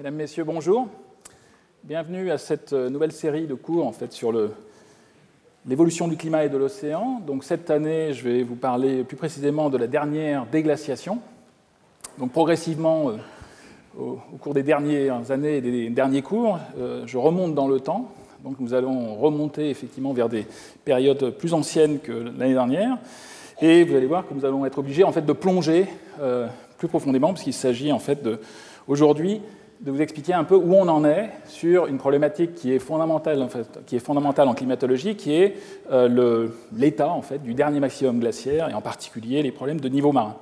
Mesdames, Messieurs, bonjour. Bienvenue à cette nouvelle série de cours sur l'évolution du climat et de l'océan. Donc cette année, je vais vous parler plus précisément de la dernière déglaciation. Donc progressivement, au cours des dernières années et des derniers cours, je remonte dans le temps. Donc nous allons remonter effectivement vers des périodes plus anciennes que l'année dernière. Et vous allez voir que nous allons être obligés de plonger plus profondément, puisqu'il s'agit aujourd'hui de vous expliquer un peu où on en est sur une problématique qui est fondamentale en climatologie, qui est l'état du dernier maximum glaciaire, et en particulier les problèmes de niveau marin.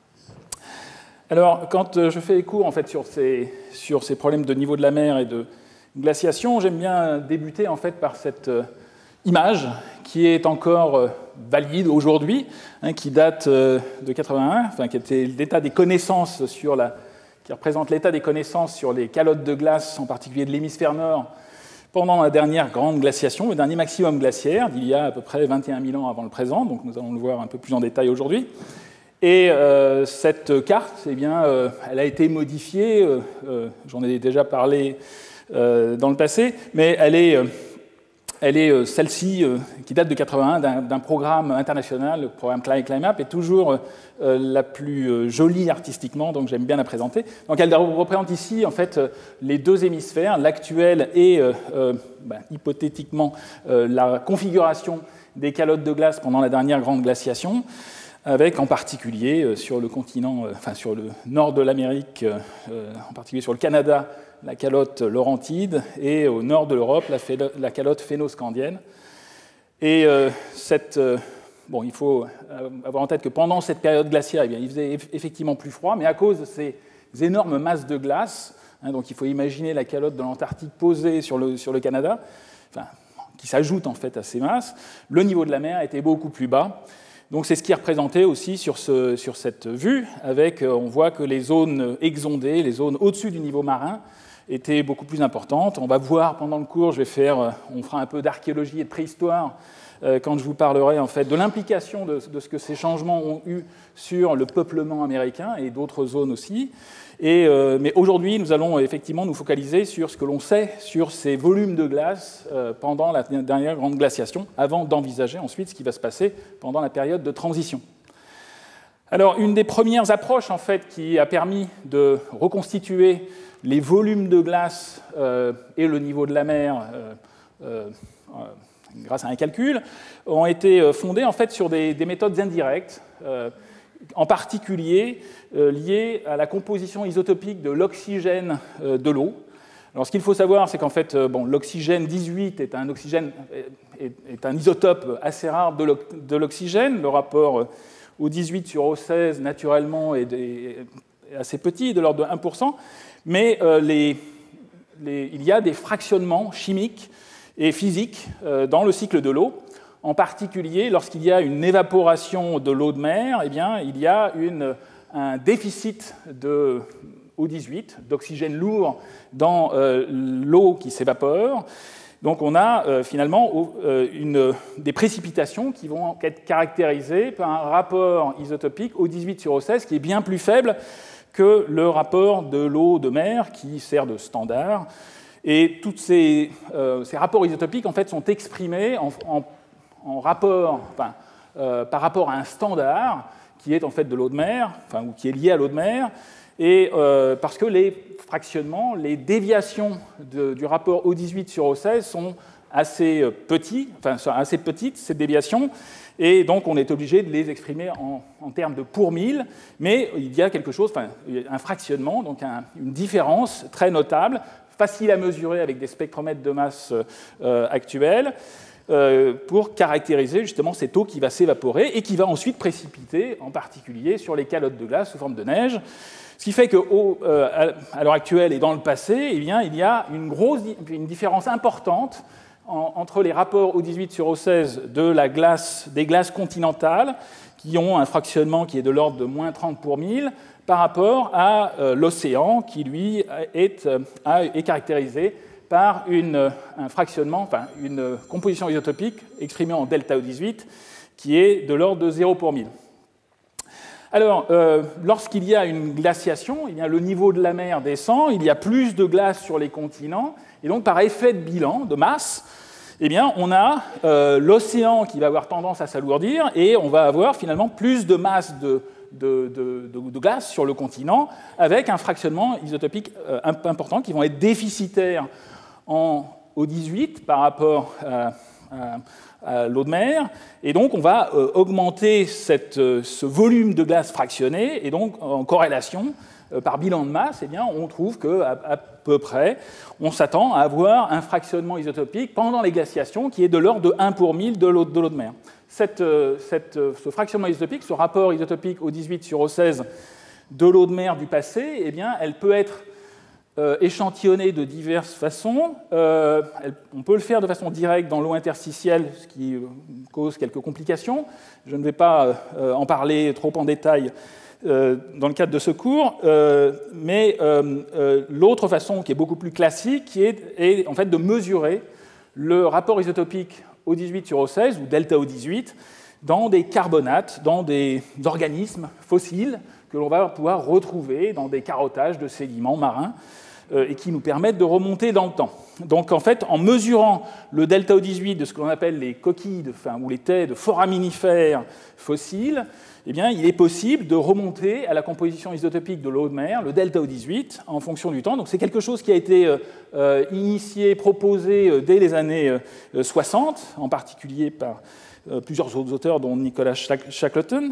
Alors, quand je fais les cours sur ces problèmes de niveau de la mer et de glaciation, j'aime bien débuter par cette image qui est encore valide aujourd'hui, qui date de 81, qui était l'état des connaissances qui représente l'état des connaissances sur les calottes de glace, en particulier de l'hémisphère nord, pendant la dernière grande glaciation, le dernier maximum glaciaire, d'il y a à peu près 21 000 ans avant le présent, donc nous allons le voir un peu plus en détail aujourd'hui. Et cette carte, elle a été modifiée, j'en ai déjà parlé dans le passé, mais elle est celle-ci, qui date de 81, d'un programme international, le programme ClimApp, est toujours la plus jolie artistiquement, donc j'aime bien la présenter. Donc elle représente ici les deux hémisphères, l'actuel et hypothétiquement la configuration des calottes de glace pendant la dernière grande glaciation, avec en particulier sur le continent, sur le nord de l'Amérique, en particulier sur le Canada, la calotte laurentide, et au nord de l'Europe, la calotte phénoscandienne. Et il faut avoir en tête que pendant cette période glaciaire, il faisait effectivement plus froid, mais à cause de ces énormes masses de glace, donc il faut imaginer la calotte de l'Antarctique posée sur le Canada, qui s'ajoute à ces masses, le niveau de la mer était beaucoup plus bas. Donc c'est ce qui est représenté aussi sur cette vue, on voit que les zones exondées, les zones au-dessus du niveau marin, étaient beaucoup plus importantes. On va voir pendant le cours, on fera un peu d'archéologie et de préhistoire quand je vous parlerai de l'implication de ce que ces changements ont eu sur le peuplement américain et d'autres zones aussi. Mais aujourd'hui, nous allons effectivement nous focaliser sur ce que l'on sait sur ces volumes de glace pendant la dernière grande glaciation, avant d'envisager ensuite ce qui va se passer pendant la période de transition. Alors, une des premières approches qui a permis de reconstituer les volumes de glace et le niveau de la mer grâce à un calcul ont été fondées sur des méthodes indirectes, en particulier liées à la composition isotopique de l'oxygène de l'eau. Alors, ce qu'il faut savoir, c'est l'oxygène 18 est un isotope assez rare de l'oxygène. Le rapport O18 sur O16, naturellement, est assez petit, de l'ordre de 1%. Mais il y a des fractionnements chimiques et physiques dans le cycle de l'eau. En particulier, lorsqu'il y a une évaporation de l'eau de mer, il y a un déficit de O18, d'oxygène lourd dans l'eau qui s'évapore. Donc on a finalement des précipitations qui vont être caractérisées par un rapport isotopique O18 sur O16 qui est bien plus faible que le rapport de l'eau de mer qui sert de standard. Et tous ces rapports isotopiques sont exprimés en rapport, par rapport à un standard qui est de l'eau de mer, ou qui est lié à l'eau de mer, et parce que les fractionnements, les déviations du rapport O18 sur O16 sont assez petites, ces déviations, et donc on est obligé de les exprimer en termes de pour 1000, mais il y a un fractionnement, donc une différence très notable, facile à mesurer avec des spectromètres de masse actuels, pour caractériser justement cette eau qui va s'évaporer et qui va ensuite précipiter, en particulier sur les calottes de glace sous forme de neige. Ce qui fait qu'à l'heure actuelle et dans le passé, il y a une différence importante entre les rapports O18 sur O16 des glaces continentales, qui ont un fractionnement qui est de l'ordre de moins 30 pour 1000, par rapport à l'océan, qui lui est caractérisé par un fractionnement, une composition isotopique exprimée en delta O18, qui est de l'ordre de 0 pour 1000. Alors, lorsqu'il y a une glaciation, eh bien, le niveau de la mer descend, il y a plus de glace sur les continents, et donc par effet de bilan, de masse, eh bien, on a l'océan qui va avoir tendance à s'alourdir, et on va avoir finalement plus de masse de glace sur le continent, avec un fractionnement isotopique important, qui vont être déficitaires en O18 par rapport à l'eau de mer, et donc on va augmenter ce volume de glace fractionné, et donc en corrélation, par bilan de masse, eh bien, on trouve qu'à peu près, on s'attend à avoir un fractionnement isotopique pendant les glaciations qui est de l'ordre de 1 pour 1000 de l'eau de mer. Ce fractionnement isotopique, ce rapport isotopique O18 sur O16 de l'eau de mer du passé, eh bien, elle peut être échantillonnée de diverses façons. On peut le faire de façon directe dans l'eau interstitielle, ce qui cause quelques complications. Je ne vais pas en parler trop en détail dans le cadre de ce cours, mais l'autre façon qui est beaucoup plus classique, qui est en fait de mesurer le rapport isotopique O18 sur O16, ou delta O18, dans des carbonates, dans des organismes fossiles que l'on va pouvoir retrouver dans des carottages de sédiments marins et qui nous permettent de remonter dans le temps. Donc en fait, en mesurant le delta O18 de ce que l'on appelle les coquilles ou les têtes de foraminifères fossiles, eh bien, il est possible de remonter à la composition isotopique de l'eau de mer, le delta O18, en fonction du temps. Donc c'est quelque chose qui a été initié, proposé dès les années 60, en particulier par plusieurs autres auteurs, dont Nicolas Shackleton.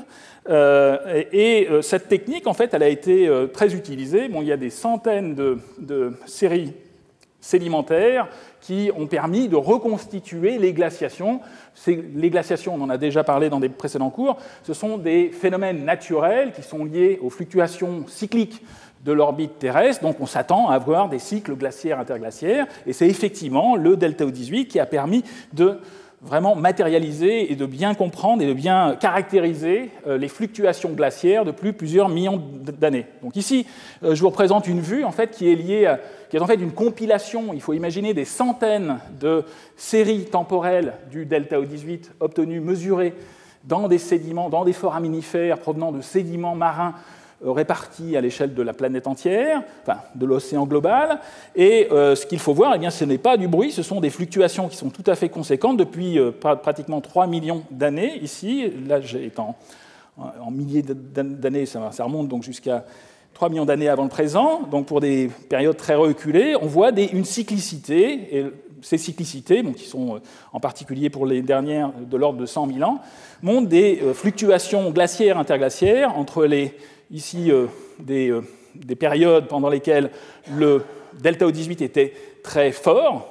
Et cette technique, en fait, elle a été très utilisée. Bon, il y a des centaines de séries sédimentaires qui ont permis de reconstituer les glaciations. Les glaciations, on en a déjà parlé dans des précédents cours, ce sont des phénomènes naturels qui sont liés aux fluctuations cycliques de l'orbite terrestre, donc on s'attend à avoir des cycles glaciaires interglaciaires, et c'est effectivement le delta O18 qui a permis de vraiment matérialiser et de bien comprendre et de bien caractériser les fluctuations glaciaires depuis plusieurs millions d'années. Donc ici, je vous représente une vue en fait, qui est liée, qui est en fait une compilation. Il faut imaginer des centaines de séries temporelles du delta O18 obtenues, mesurées dans des sédiments, dans des foraminifères provenant de sédiments marins répartis à l'échelle de la planète entière, enfin de l'océan global. Et ce qu'il faut voir, eh bien, ce n'est pas du bruit, ce sont des fluctuations qui sont tout à fait conséquentes depuis pratiquement 3 millions d'années ici. Là, est en milliers d'années, ça remonte donc jusqu'à 3 millions d'années avant le présent. Donc pour des périodes très reculées, on voit une cyclicité. Et ces cyclicités, qui sont en particulier pour les dernières de l'ordre de 100 000 ans, montrent des fluctuations glaciaires interglaciaires entre ici, des périodes pendant lesquelles le delta O18 était très fort,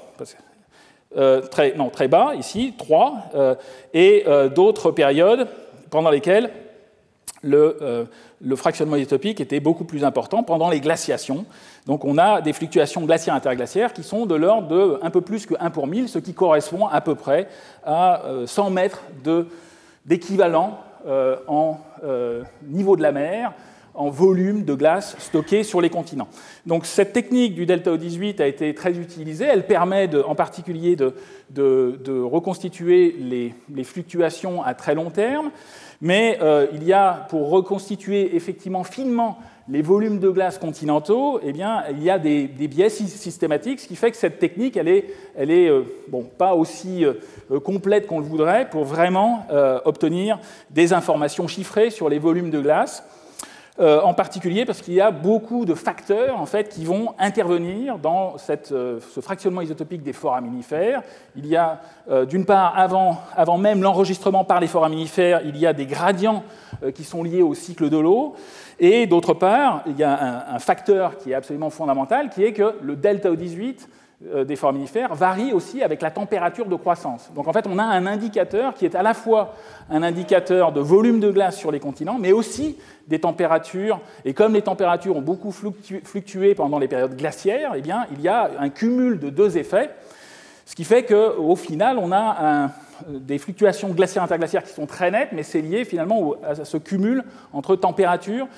très bas, ici, 3, et d'autres périodes pendant lesquelles le fractionnement isotopique était beaucoup plus important pendant les glaciations. Donc on a des fluctuations glaciaires interglaciaires qui sont de l'ordre de un peu plus que 1 pour 1000, ce qui correspond à peu près à 100 mètres d'équivalent en niveau de la mer, en volume de glace stocké sur les continents. Donc cette technique du delta O18 a été très utilisée. Elle permet en particulier de reconstituer les fluctuations à très long terme, mais il y a, pour reconstituer effectivement finement les volumes de glace continentaux, eh bien, il y a des biais systématiques, ce qui fait que cette technique, elle est pas aussi complète qu'on le voudrait pour vraiment obtenir des informations chiffrées sur les volumes de glace. En particulier parce qu'il y a beaucoup de facteurs en fait, qui vont intervenir dans ce fractionnement isotopique des foraminifères. Il y a, d'une part, avant même l'enregistrement par les foraminifères, il y a des gradients qui sont liés au cycle de l'eau. Et d'autre part, il y a un facteur qui est absolument fondamental, qui est que le delta O18 des foraminifères varie aussi avec la température de croissance. Donc en fait, on a un indicateur qui est à la fois un indicateur de volume de glace sur les continents, mais aussi des températures. Et comme les températures ont beaucoup fluctué pendant les périodes glaciaires, eh bien, il y a un cumul de deux effets, ce qui fait qu'au final, on a des fluctuations glaciaires interglaciaires qui sont très nettes, mais c'est lié finalement à ce cumul entre température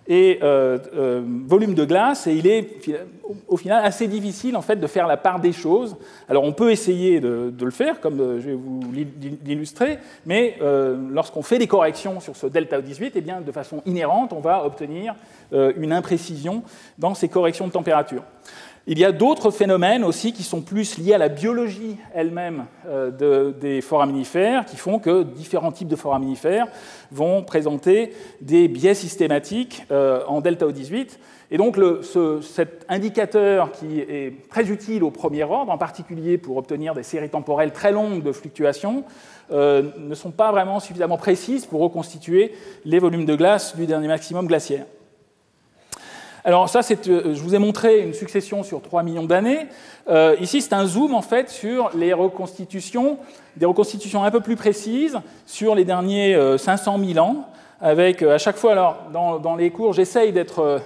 et volume de glace, et il est au final assez difficile en fait, de faire la part des choses. Alors on peut essayer de le faire, comme je vais vous l'illustrer, mais lorsqu'on fait des corrections sur ce delta 18, eh bien, de façon inhérente, on va obtenir une imprécision dans ces corrections de température. Il y a d'autres phénomènes aussi qui sont plus liés à la biologie elle-même des foraminifères, qui font que différents types de foraminifères vont présenter des biais systématiques en delta O18. Et donc cet indicateur qui est très utile au premier ordre, en particulier pour obtenir des séries temporelles très longues de fluctuations, ne sont pas vraiment suffisamment précises pour reconstituer les volumes de glace du dernier maximum glaciaire. Alors ça, je vous ai montré une succession sur 3 millions d'années. Ici, c'est un zoom en fait sur les reconstitutions, des reconstitutions un peu plus précises sur les derniers 500 000 ans, avec à chaque fois, alors dans les cours, j'essaye d'être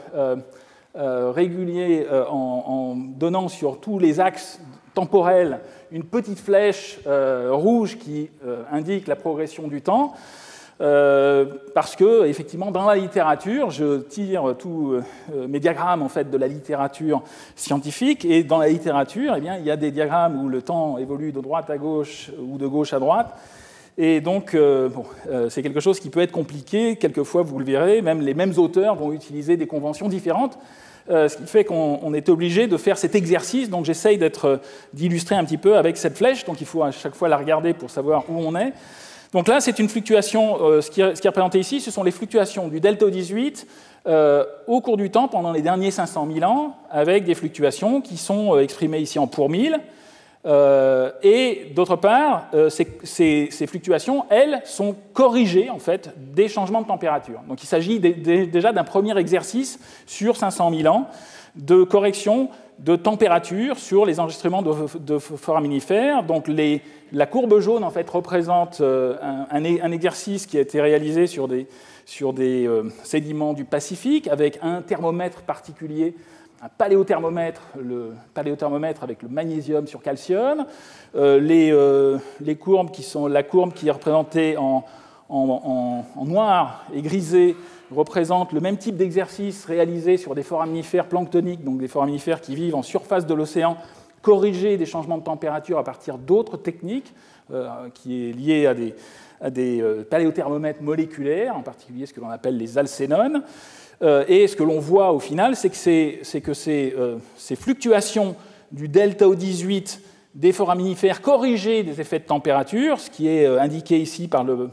régulier en donnant sur tous les axes temporels une petite flèche rouge qui indique la progression du temps. Parce que, effectivement, dans la littérature, je tire tous mes diagrammes en fait, de la littérature scientifique, et dans la littérature, eh bien, il y a des diagrammes où le temps évolue de droite à gauche ou de gauche à droite, et donc c'est quelque chose qui peut être compliqué, quelquefois vous le verrez, même les mêmes auteurs vont utiliser des conventions différentes, ce qui fait qu'on est obligé de faire cet exercice, donc j'essaye d'illustrer un petit peu avec cette flèche, donc il faut à chaque fois la regarder pour savoir où on est. Donc là, c'est une fluctuation, ce qui est représenté ici, ce sont les fluctuations du delta O18 au cours du temps pendant les derniers 500 000 ans, avec des fluctuations qui sont exprimées ici en pour 1000. Et d'autre part, ces fluctuations, elles, sont corrigées en fait, des changements de température. Donc il s'agit déjà d'un premier exercice sur 500 000 ans de correction de température sur les enregistrements de foraminifères. Donc la courbe jaune en fait, représente un exercice qui a été réalisé sur des sédiments du Pacifique avec un thermomètre particulier, un paléothermomètre, le paléothermomètre avec le magnésium sur calcium. Les courbes qui sont la courbe qui est représentée en noir et grisé représente le même type d'exercice réalisé sur des foraminifères planctoniques, donc des foraminifères qui vivent en surface de l'océan, corriger des changements de température à partir d'autres techniques, qui est liée à des paléothermomètres moléculaires, en particulier ce que l'on appelle les alcénones. Et ce que l'on voit au final, c'est que ces fluctuations du delta O18 des foraminifères corrigées des effets de température, ce qui est indiqué ici par le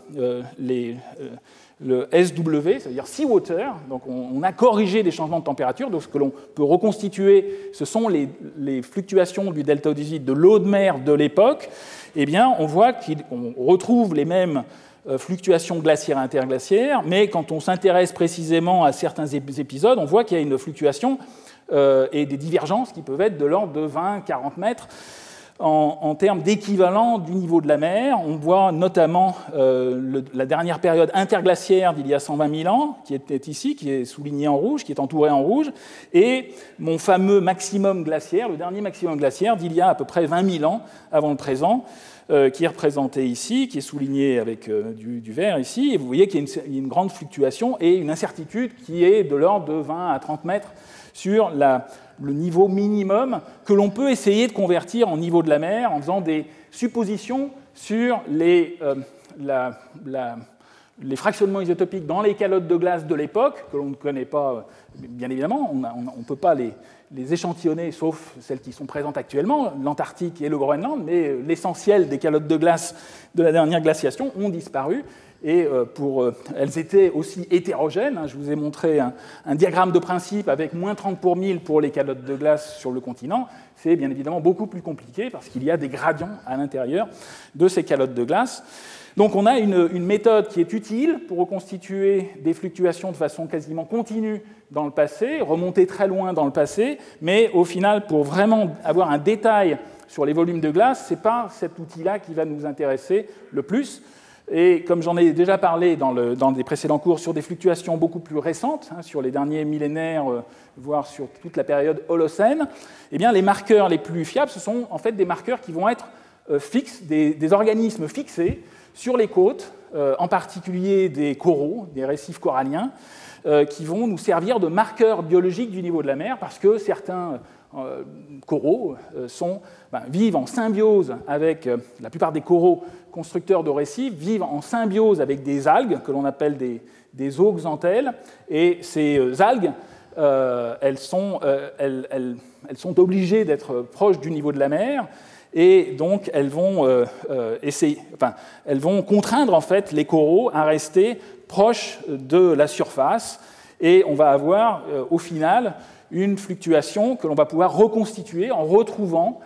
SW, c'est-à-dire seawater, donc on a corrigé des changements de température, donc ce que l'on peut reconstituer, ce sont les fluctuations du delta O18 de l'eau de mer de l'époque, eh bien on voit qu'on retrouve les mêmes fluctuations glaciaires et interglaciaires, mais quand on s'intéresse précisément à certains épisodes, on voit qu'il y a une fluctuation et des divergences qui peuvent être de l'ordre de 20-40 mètres, en termes d'équivalent du niveau de la mer. On voit notamment la dernière période interglaciaire d'il y a 120 000 ans, qui est ici, qui est soulignée en rouge, qui est entourée en rouge, et mon fameux maximum glaciaire, le dernier maximum glaciaire d'il y a à peu près 20 000 ans avant le présent, qui est représenté ici, qui est souligné avec du vert ici, et vous voyez qu'il y a une grande fluctuation et une incertitude qui est de l'ordre de 20 à 30 mètres sur le niveau minimum que l'on peut essayer de convertir en niveau de la mer en faisant des suppositions sur les fractionnements isotopiques dans les calottes de glace de l'époque, que l'on ne connaît pas, bien évidemment, on ne peut pas les échantillonner, sauf celles qui sont présentes actuellement, l'Antarctique et le Groenland, mais l'essentiel des calottes de glace de la dernière glaciation ont disparu. Et elles étaient aussi hétérogènes. Je vous ai montré un diagramme de principe avec moins 30 pour 1000 pour les calottes de glace sur le continent. C'est bien évidemment beaucoup plus compliqué parce qu'il y a des gradients à l'intérieur de ces calottes de glace. Donc on a une méthode qui est utile pour reconstituer des fluctuations de façon quasiment continue dans le passé, remonter très loin dans le passé, mais au final, pour vraiment avoir un détail sur les volumes de glace, ce n'est pas cet outil-là qui va nous intéresser le plus. Et comme j'en ai déjà parlé dans des précédents cours sur des fluctuations beaucoup plus récentes, sur les derniers millénaires, voire sur toute la période Holocène, eh bien, les marqueurs les plus fiables, ce sont en fait des marqueurs qui vont être fixes, des organismes fixés sur les côtes, en particulier des coraux, des récifs coralliens, qui vont nous servir de marqueurs biologiques du niveau de la mer, parce que certains coraux vivent en symbiose avec, la plupart des coraux constructeurs de récifs vivent en symbiose avec des algues que l'on appelle des zooxanthelles, et ces algues, elles sont obligées d'être proches du niveau de la mer, et donc elles vont contraindre en fait les coraux à rester proches de la surface, et on va avoir au final une fluctuation que l'on va pouvoir reconstituer en retrouvant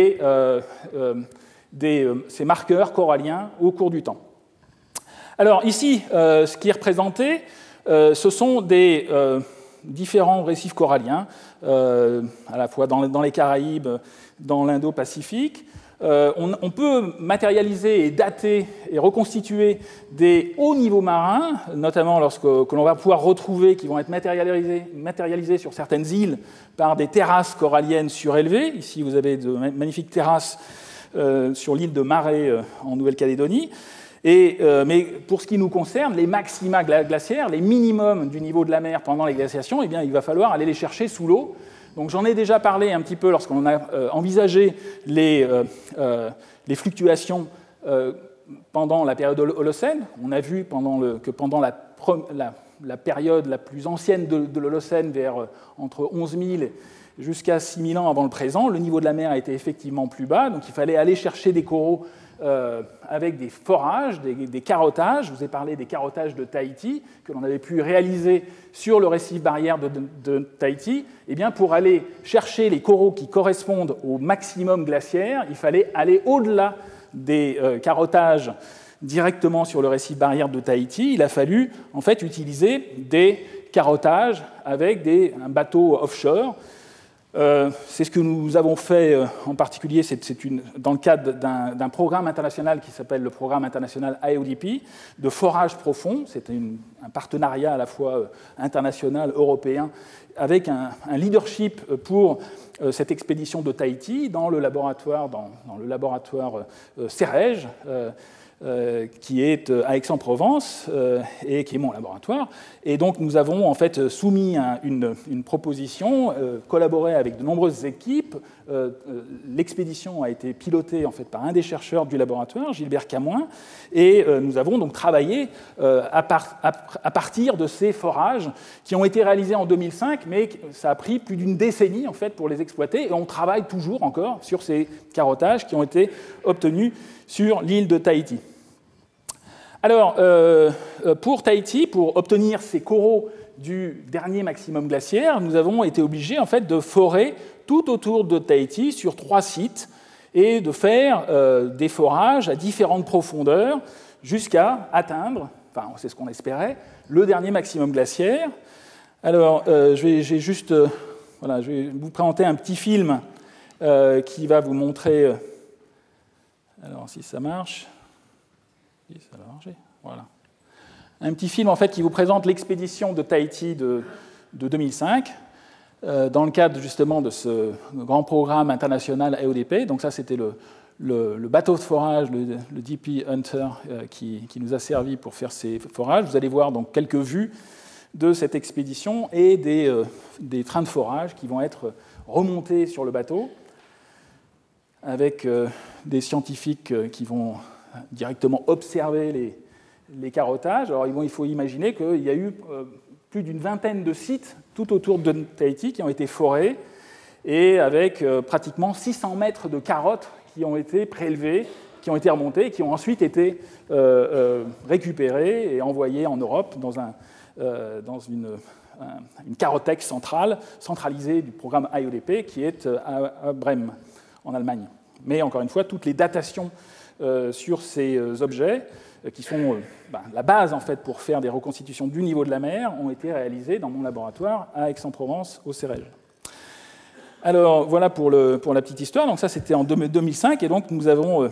ces marqueurs coralliens au cours du temps. Alors ici, ce qui est représenté, ce sont des différents récifs coralliens, à la fois dans les Caraïbes, dans l'Indo-Pacifique. On peut matérialiser et dater et reconstituer des hauts niveaux marins, notamment que l'on va pouvoir retrouver, qui vont être matérialisés sur certaines îles par des terrasses coralliennes surélevées. Ici, vous avez de magnifiques terrasses sur l'île de Marais en Nouvelle-Calédonie. Mais pour ce qui nous concerne, les maxima glaciaires, les minimums du niveau de la mer pendant les glaciations, eh bien, il va falloir aller les chercher sous l'eau. Donc j'en ai déjà parlé un petit peu lorsqu'on a envisagé les fluctuations pendant la période Holocène. On a vu que pendant la période la plus ancienne de l'Holocène, entre 11 000 jusqu'à 6 000 ans avant le présent, le niveau de la mer était effectivement plus bas, donc il fallait aller chercher des coraux avec des forages, des carottages. Je vous ai parlé des carottages de Tahiti, que l'on avait pu réaliser sur le récif barrière de Tahiti. Eh bien, pour aller chercher les coraux qui correspondent au maximum glaciaire, il fallait aller au-delà des carottages directement sur le récif barrière de Tahiti. Il a fallu en fait utiliser des carottages avec un bateau offshore. C'est ce que nous avons fait en particulier dans le cadre d'un programme international qui s'appelle le programme international IODP de forage profond. C'est un partenariat à la fois international, européen, avec un leadership pour cette expédition de Tahiti dans le laboratoire CEREG, qui est à Aix-en-Provence et qui est mon laboratoire. Et donc nous avons en fait soumis une proposition, collaboré avec de nombreuses équipes. L'expédition a été pilotée en fait par un des chercheurs du laboratoire, Gilbert Camoin, et nous avons donc travaillé à partir de ces forages qui ont été réalisés en 2005, mais ça a pris plus d'une décennie en fait pour les exploiter, et on travaille toujours encore sur ces carottages qui ont été obtenus sur l'île de Tahiti. Alors, pour Tahiti, pour obtenir ces coraux du dernier maximum glaciaire, nous avons été obligés en fait, de forer tout autour de Tahiti sur 3 sites et de faire des forages à différentes profondeurs jusqu'à atteindre, enfin c'est ce qu'on espérait, le dernier maximum glaciaire. Alors, je vais vous présenter un petit film qui va vous montrer... alors, si ça marche... Ça va marcher. Voilà. Un petit film en fait, qui vous présente l'expédition de Tahiti de 2005, dans le cadre justement de ce grand programme international AODP. Donc ça, c'était le bateau de forage, le DP Hunter, qui nous a servi pour faire ces forages. Vous allez voir donc quelques vues de cette expédition et des trains de forage qui vont être remontés sur le bateau avec des scientifiques qui vont directement observer les carottages. Alors il faut imaginer qu'il y a eu plus d'une vingtaine de sites tout autour de Tahiti qui ont été forés, et avec pratiquement 600 mètres de carottes qui ont été prélevées, qui ont été remontées, qui ont ensuite été récupérées et envoyées en Europe dans une carothèque centralisée du programme IODP qui est à Brême, en Allemagne. Mais encore une fois, toutes les datations sur ces objets, qui sont la base en fait, pour faire des reconstitutions du niveau de la mer, ont été réalisées dans mon laboratoire à Aix-en-Provence, au CEREG. Alors voilà pour la petite histoire. Donc ça, c'était en 2005, et donc nous avons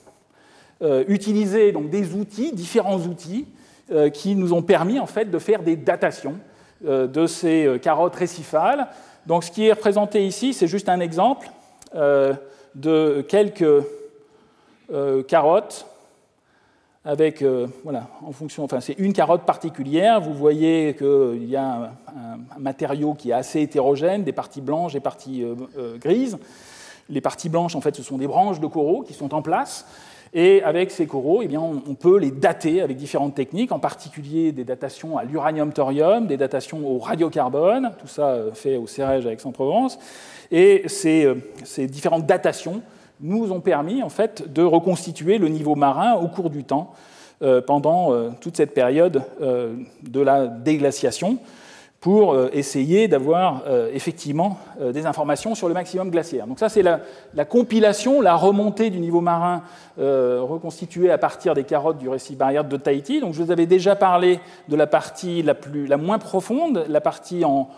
utilisé donc, des outils, différents outils, qui nous ont permis en fait, de faire des datations de ces carottes récifales. Donc ce qui est représenté ici, c'est juste un exemple de quelques carottes avec, voilà, en fonction, enfin c'est une carotte particulière, vous voyez qu'il y a un matériau qui est assez hétérogène, des parties blanches et des parties grises. Les parties blanches, en fait, ce sont des branches de coraux qui sont en place, et avec ces coraux, eh bien, on peut les dater avec différentes techniques, en particulier des datations à l'uranium-thorium, des datations au radiocarbone, tout ça fait au CEREJ à Aix-en-Provence, et ces différentes datations nous ont permis en fait, de reconstituer le niveau marin au cours du temps pendant toute cette période de la déglaciation pour essayer d'avoir effectivement des informations sur le maximum glaciaire. Donc ça, c'est la compilation, la remontée du niveau marin reconstituée à partir des carottes du récif barrière de Tahiti. Donc je vous avais déjà parlé de la partie la moins profonde, la partie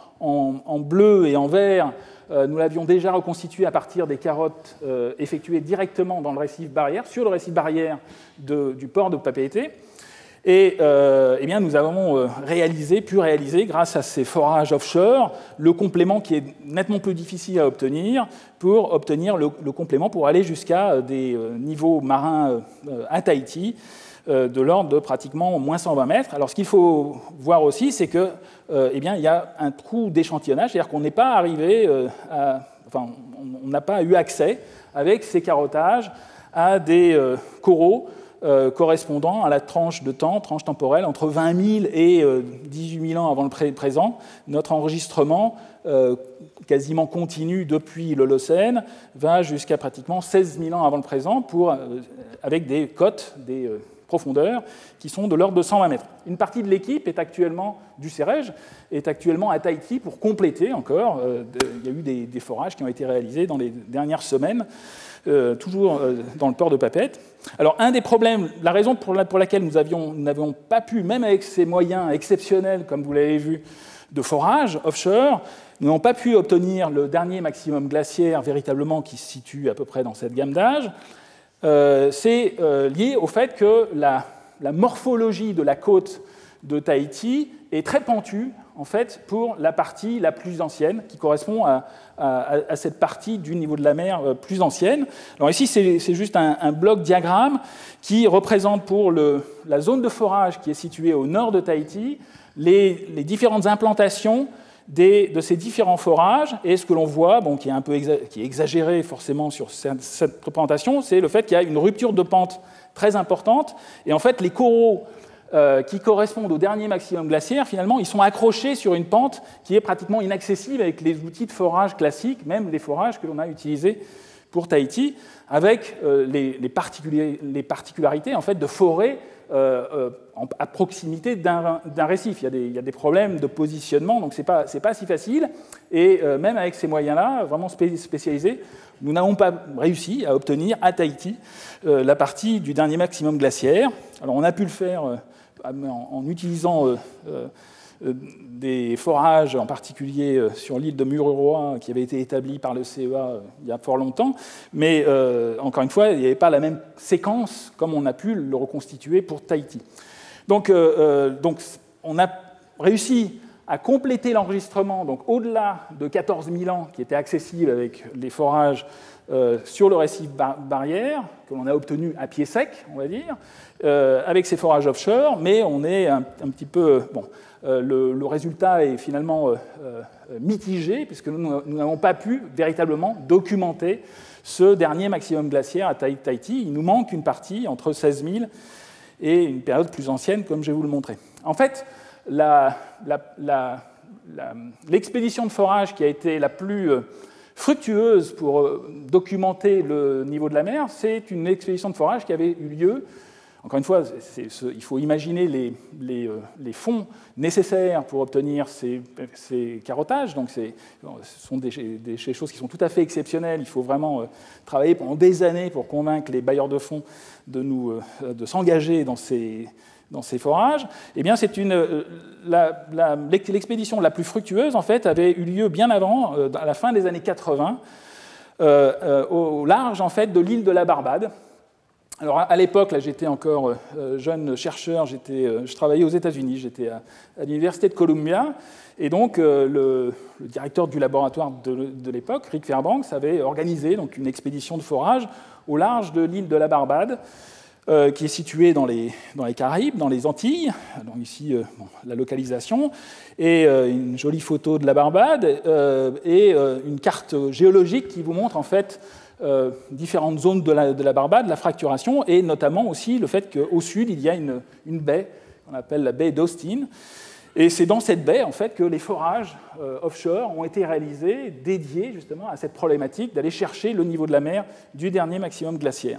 en bleu et en vert. Nous l'avions déjà reconstitué à partir des carottes effectuées directement dans le récif barrière, sur le récif barrière du port de Papeete. Et eh bien, nous avons pu réaliser, grâce à ces forages offshore, le complément qui est nettement plus difficile à obtenir, pour obtenir le complément pour aller jusqu'à des niveaux marins à Tahiti, de l'ordre de pratiquement moins 120 mètres. Alors, ce qu'il faut voir aussi, c'est que, eh bien, il y a un trou d'échantillonnage, c'est-à-dire qu'on n'est pas arrivé enfin, on n'a pas eu accès, avec ces carottages, à des coraux correspondant à la tranche temporelle, entre 20 000 et 18 000 ans avant le présent. Notre enregistrement, quasiment continu depuis l'Holocène, va jusqu'à pratiquement 16 000 ans avant le présent, avec des cotes, des profondeurs qui sont de l'ordre de 120 mètres. Une partie de l'équipe est actuellement, du CEREJ, est actuellement à Tahiti pour compléter encore. Il y a eu des forages qui ont été réalisés dans les dernières semaines, toujours dans le port de Papeete. Alors, un des problèmes, la raison pour laquelle nous n'avions pas pu, même avec ces moyens exceptionnels, comme vous l'avez vu, de forage offshore, nous n'avons pas pu obtenir le dernier maximum glaciaire véritablement qui se situe à peu près dans cette gamme d'âge. C'est lié au fait que la morphologie de la côte de Tahiti est très pentue, en fait, pour la partie la plus ancienne, qui correspond à cette partie du niveau de la mer plus ancienne. Alors ici, c'est juste un bloc diagramme qui représente pour la zone de forage qui est située au nord de Tahiti les différentes implantations de ces différents forages, et ce que l'on voit, qui est exagéré forcément sur cette représentation, c'est le fait qu'il y a une rupture de pente très importante, et en fait les coraux qui correspondent au dernier maximum glaciaire, finalement, ils sont accrochés sur une pente qui est pratiquement inaccessible avec les outils de forage classiques, même les forages que l'on a utilisés pour Tahiti, avec les particularités en fait, de forêt à proximité d'un récif. Il y a des problèmes de positionnement, donc ce n'est pas si facile. Et même avec ces moyens-là, vraiment spécialisés, nous n'avons pas réussi à obtenir à Tahiti la partie du dernier maximum glaciaire. Alors on a pu le faire en utilisant des forages, en particulier sur l'île de Mururoa, qui avait été établie par le CEA il y a fort longtemps, mais encore une fois, il n'y avait pas la même séquence comme on a pu le reconstituer pour Tahiti. Donc on a réussi à compléter l'enregistrement, donc au-delà de 14 000 ans, qui était accessible avec les forages sur le récif barrière, que l'on a obtenu à pied sec, on va dire, avec ces forages offshore, mais on est un petit peu... le résultat est finalement mitigé, puisque nous n'avons pas pu véritablement documenter ce dernier maximum glaciaire à Tahiti. Il nous manque une partie entre 16 000 et une période plus ancienne, comme je vais vous le montrer. En fait, l'expédition de forage qui a été la plus fructueuse pour documenter le niveau de la mer, c'est une expédition de forage qui avait eu lieu. Encore une fois, il faut imaginer les fonds nécessaires pour obtenir ces carottages. Donc, ce sont des choses qui sont tout à fait exceptionnelles. Il faut vraiment travailler pendant des années pour convaincre les bailleurs de fonds de s'engager dans ces forages. Eh bien, l'expédition la plus fructueuse, en fait, avait eu lieu bien avant, à la fin des années 80, au large, en fait, de l'île de la Barbade. Alors, à l'époque, là, j'étais encore jeune chercheur, je travaillais aux États-Unis, j'étais à l'université de Columbia, et donc le directeur du laboratoire de l'époque, Rick Fairbanks, avait organisé donc, une expédition de forage au large de l'île de la Barbade, qui est situé dans les Caraïbes, dans les Antilles. Donc ici, la localisation, et une jolie photo de la Barbade, et une carte géologique qui vous montre en fait différentes zones de la Barbade, la fracturation, et notamment aussi le fait qu'au sud, il y a une baie qu'on appelle la baie d'Austin. Et c'est dans cette baie en fait, que les forages offshore ont été réalisés, dédiés justement à cette problématique d'aller chercher le niveau de la mer du dernier maximum glaciaire.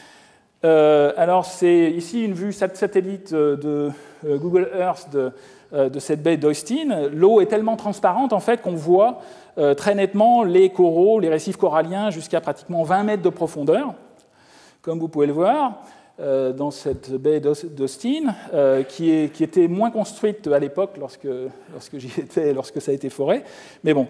Alors c'est ici une vue satellite de Google Earth de cette baie d'Austin. L'eau est tellement transparente en fait, qu'on voit très nettement les coraux, les récifs coralliens jusqu'à pratiquement 20 mètres de profondeur, comme vous pouvez le voir. Dans cette baie d'Austin, qui était moins construite à l'époque lorsque j'y étais, lorsque ça a été foré. Mais bon,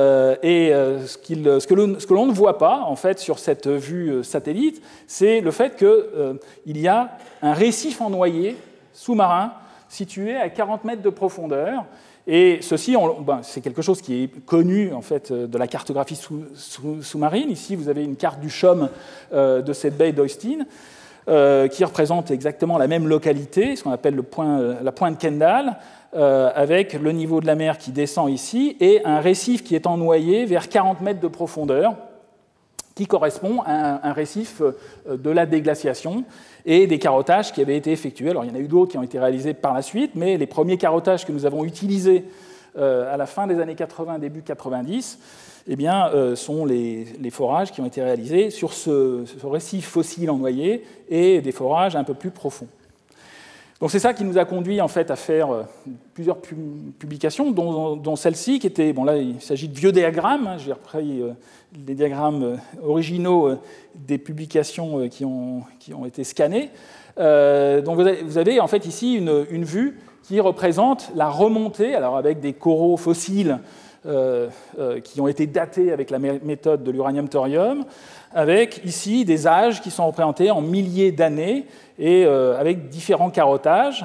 ce que l'on ne voit pas en fait sur cette vue satellite, c'est le fait qu'il y a un récif en noyer sous-marin situé à 40 mètres de profondeur. Et ceci, c'est quelque chose qui est connu en fait de la cartographie sous-marine. Ici, vous avez une carte du CHOM de cette baie d'Austin, qui représente exactement la même localité, ce qu'on appelle la pointe Kendall, avec le niveau de la mer qui descend ici, et un récif qui est ennoyé vers 40 mètres de profondeur, qui correspond à un récif de la déglaciation et des carottages qui avaient été effectués. Alors il y en a eu d'autres qui ont été réalisés par la suite, mais les premiers carottages que nous avons utilisés à la fin des années 80, début 90, eh bien, sont les forages qui ont été réalisés sur ce récif fossile ennoyé et des forages un peu plus profonds. Donc c'est ça qui nous a conduit en fait à faire plusieurs publications, dont celle-ci qui était, bon là il s'agit de vieux diagrammes, hein, j'ai repris les diagrammes originaux des publications qui ont été scannés. Donc vous avez en fait ici une vue qui représente la remontée, alors avec des coraux fossiles qui ont été datés avec la méthode de l'uranium-thorium, avec ici des âges qui sont représentés en milliers d'années et avec différents carottages.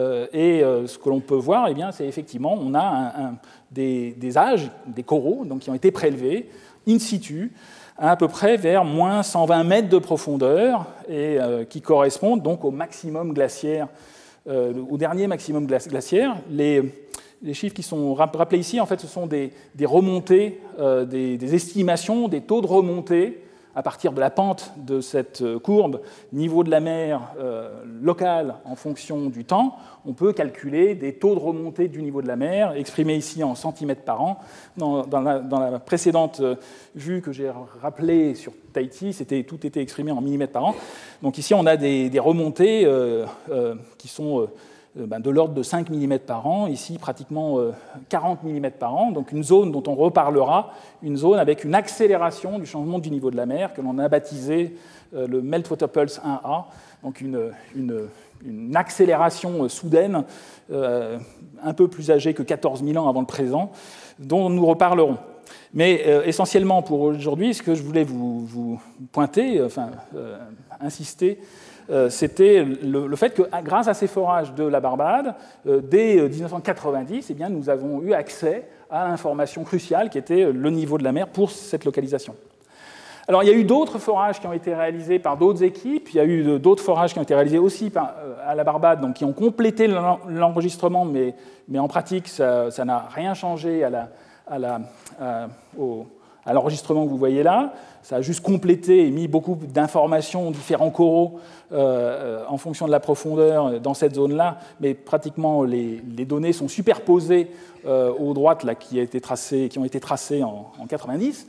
Ce que l'on peut voir, eh bien, c'est effectivement, on a des âges, des coraux donc, qui ont été prélevés in situ, à peu près vers moins 120 mètres de profondeur, et qui correspondent donc au maximum glaciaire, au dernier maximum glaciaire. Les chiffres qui sont rappelés ici, en fait, ce sont des remontées, des estimations, des taux de remontée à partir de la pente de cette courbe, niveau de la mer local en fonction du temps. On peut calculer des taux de remontée du niveau de la mer, exprimés ici en centimètres par an. Dans la précédente vue que j'ai rappelée sur Tahiti, tout était exprimé en millimètres par an. Donc ici, on a des remontées qui sont de l'ordre de 5 mm par an, ici pratiquement 40 mm par an, donc une zone dont on reparlera, une zone avec une accélération du changement du niveau de la mer que l'on a baptisé le Meltwater Pulse 1A, donc une accélération soudaine, un peu plus âgée que 14 000 ans avant le présent, dont nous reparlerons. Mais essentiellement pour aujourd'hui, ce que je voulais vous pointer, insister, c'était le fait que grâce à ces forages de la Barbade, dès 1990, eh bien, nous avons eu accès à l'information cruciale qui était le niveau de la mer pour cette localisation. Alors il y a eu d'autres forages qui ont été réalisés par d'autres équipes, il y a eu d'autres forages qui ont été réalisés aussi à la Barbade, donc qui ont complété l'enregistrement, mais en pratique ça n'a rien changé à l'enregistrement que vous voyez là. Ça a juste complété et mis beaucoup d'informations, différents coraux en fonction de la profondeur dans cette zone-là, mais pratiquement les données sont superposées aux droites là, qui ont été tracées en 90.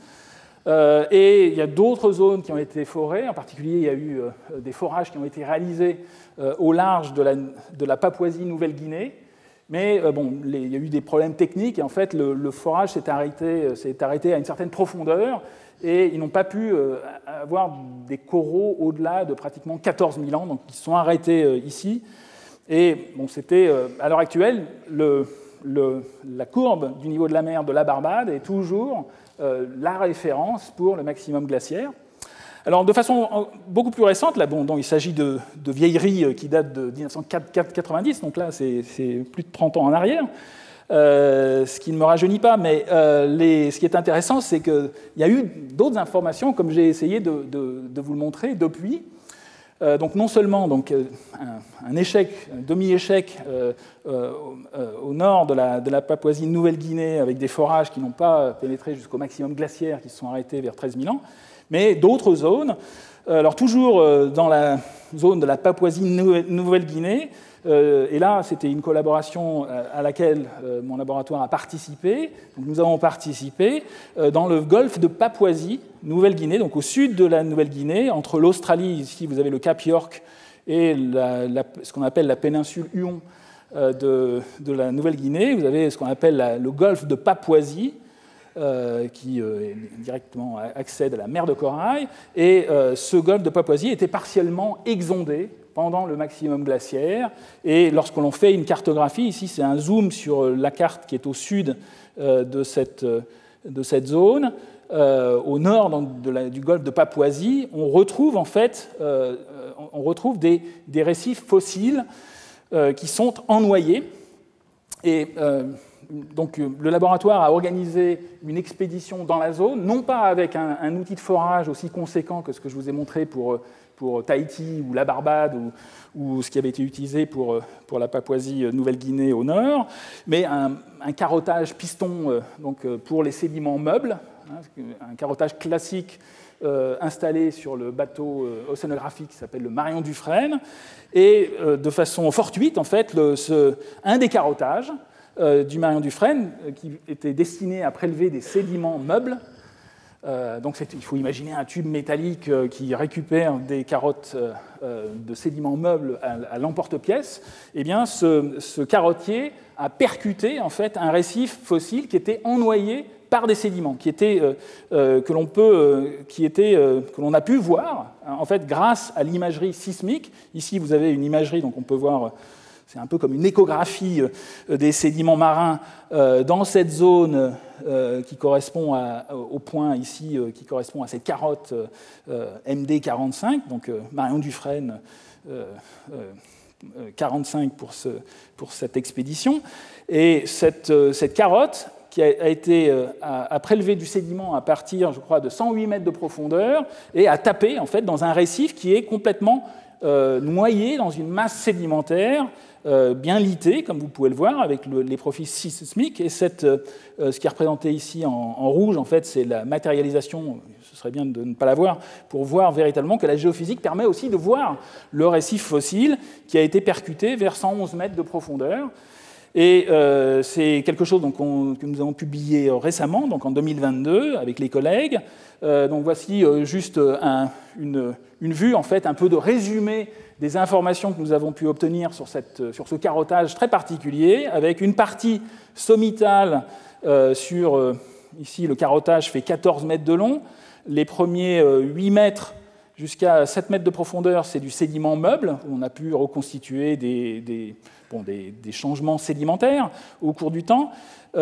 Et il y a d'autres zones qui ont été forées, en particulier il y a eu des forages qui ont été réalisés au large de la Papouasie-Nouvelle-Guinée. Mais il y a eu des problèmes techniques et en fait le forage s'est arrêté à une certaine profondeur et ils n'ont pas pu avoir des coraux au-delà de pratiquement 14 000 ans, donc ils sont arrêtés ici. Et à l'heure actuelle, la courbe du niveau de la mer de la Barbade est toujours la référence pour le maximum glaciaire. Alors, de façon beaucoup plus récente, là, il s'agit de vieilleries qui datent de 1990, donc là, c'est plus de 30 ans en arrière, ce qui ne me rajeunit pas, mais ce qui est intéressant, c'est qu'il y a eu d'autres informations, comme j'ai essayé de vous le montrer depuis, Donc non seulement un échec, un demi-échec au nord de la Papouasie-Nouvelle-Guinée avec des forages qui n'ont pas pénétré jusqu'au maximum glaciaire, qui se sont arrêtés vers 13 000 ans, mais d'autres zones. Alors toujours dans la zone de la Papouasie-Nouvelle-Guinée, et là c'était une collaboration à laquelle mon laboratoire a participé. Donc, nous avons participé dans le golfe de Papouasie, Nouvelle-Guinée, donc au sud de la Nouvelle-Guinée, entre l'Australie, ici vous avez le Cap York, et ce qu'on appelle la péninsule Huon de la Nouvelle-Guinée. Vous avez ce qu'on appelle le golfe de Papouasie, qui directement accède à la mer de Corail. Et ce golfe de Papouasie était partiellement exondé pendant le maximum glaciaire. Et lorsque l'on fait une cartographie, ici c'est un zoom sur la carte qui est au sud de cette zone, au nord du golfe de Papouasie, on retrouve en fait des récifs fossiles qui sont ennoyés. Et donc le laboratoire a organisé une expédition dans la zone, non pas avec un outil de forage aussi conséquent que ce que je vous ai montré pour Tahiti ou la Barbade ou ce qui avait été utilisé pour la Papouasie-Nouvelle-Guinée au nord, mais un carottage piston pour les sédiments meubles, un carottage classique installé sur le bateau océanographique qui s'appelle le Marion Dufresne, et de façon fortuite, en fait, un des carottages du Marion Dufresne, qui était destiné à prélever des sédiments meubles. Donc il faut imaginer un tube métallique qui récupère des carottes de sédiments meubles à l'emporte-pièce. Eh bien, ce carottier a percuté en fait un récif fossile qui était ennoyé par des sédiments, que l'on a pu voir en fait grâce à l'imagerie sismique. Ici, vous avez une imagerie, donc on peut voir. C'est un peu comme une échographie des sédiments marins dans cette zone qui correspond au point ici, qui correspond à cette carotte MD45, donc Marion Dufresne 45 pour cette expédition. Et cette carotte qui a prélevé du sédiment à partir, je crois, de 108 mètres de profondeur et a tapé en fait dans un récif qui est complètement noyé dans une masse sédimentaire bien litée, comme vous pouvez le voir, avec les profils sismiques. Et ce qui est représenté ici en rouge, en fait, c'est la matérialisation. Ce serait bien de ne pas la voir, pour voir véritablement que la géophysique permet aussi de voir le récif fossile qui a été percuté vers 111 mètres de profondeur. Et c'est quelque chose que nous avons publié récemment, donc en 2022, avec les collègues. Donc voici juste une vue, en fait, un peu de résumé des informations que nous avons pu obtenir sur ce carottage très particulier, avec une partie sommitale ici, le carottage fait 14 mètres de long. Les premiers 8 mètres jusqu'à 7 mètres de profondeur, c'est du sédiment meuble. On a pu reconstituer des changements sédimentaires au cours du temps.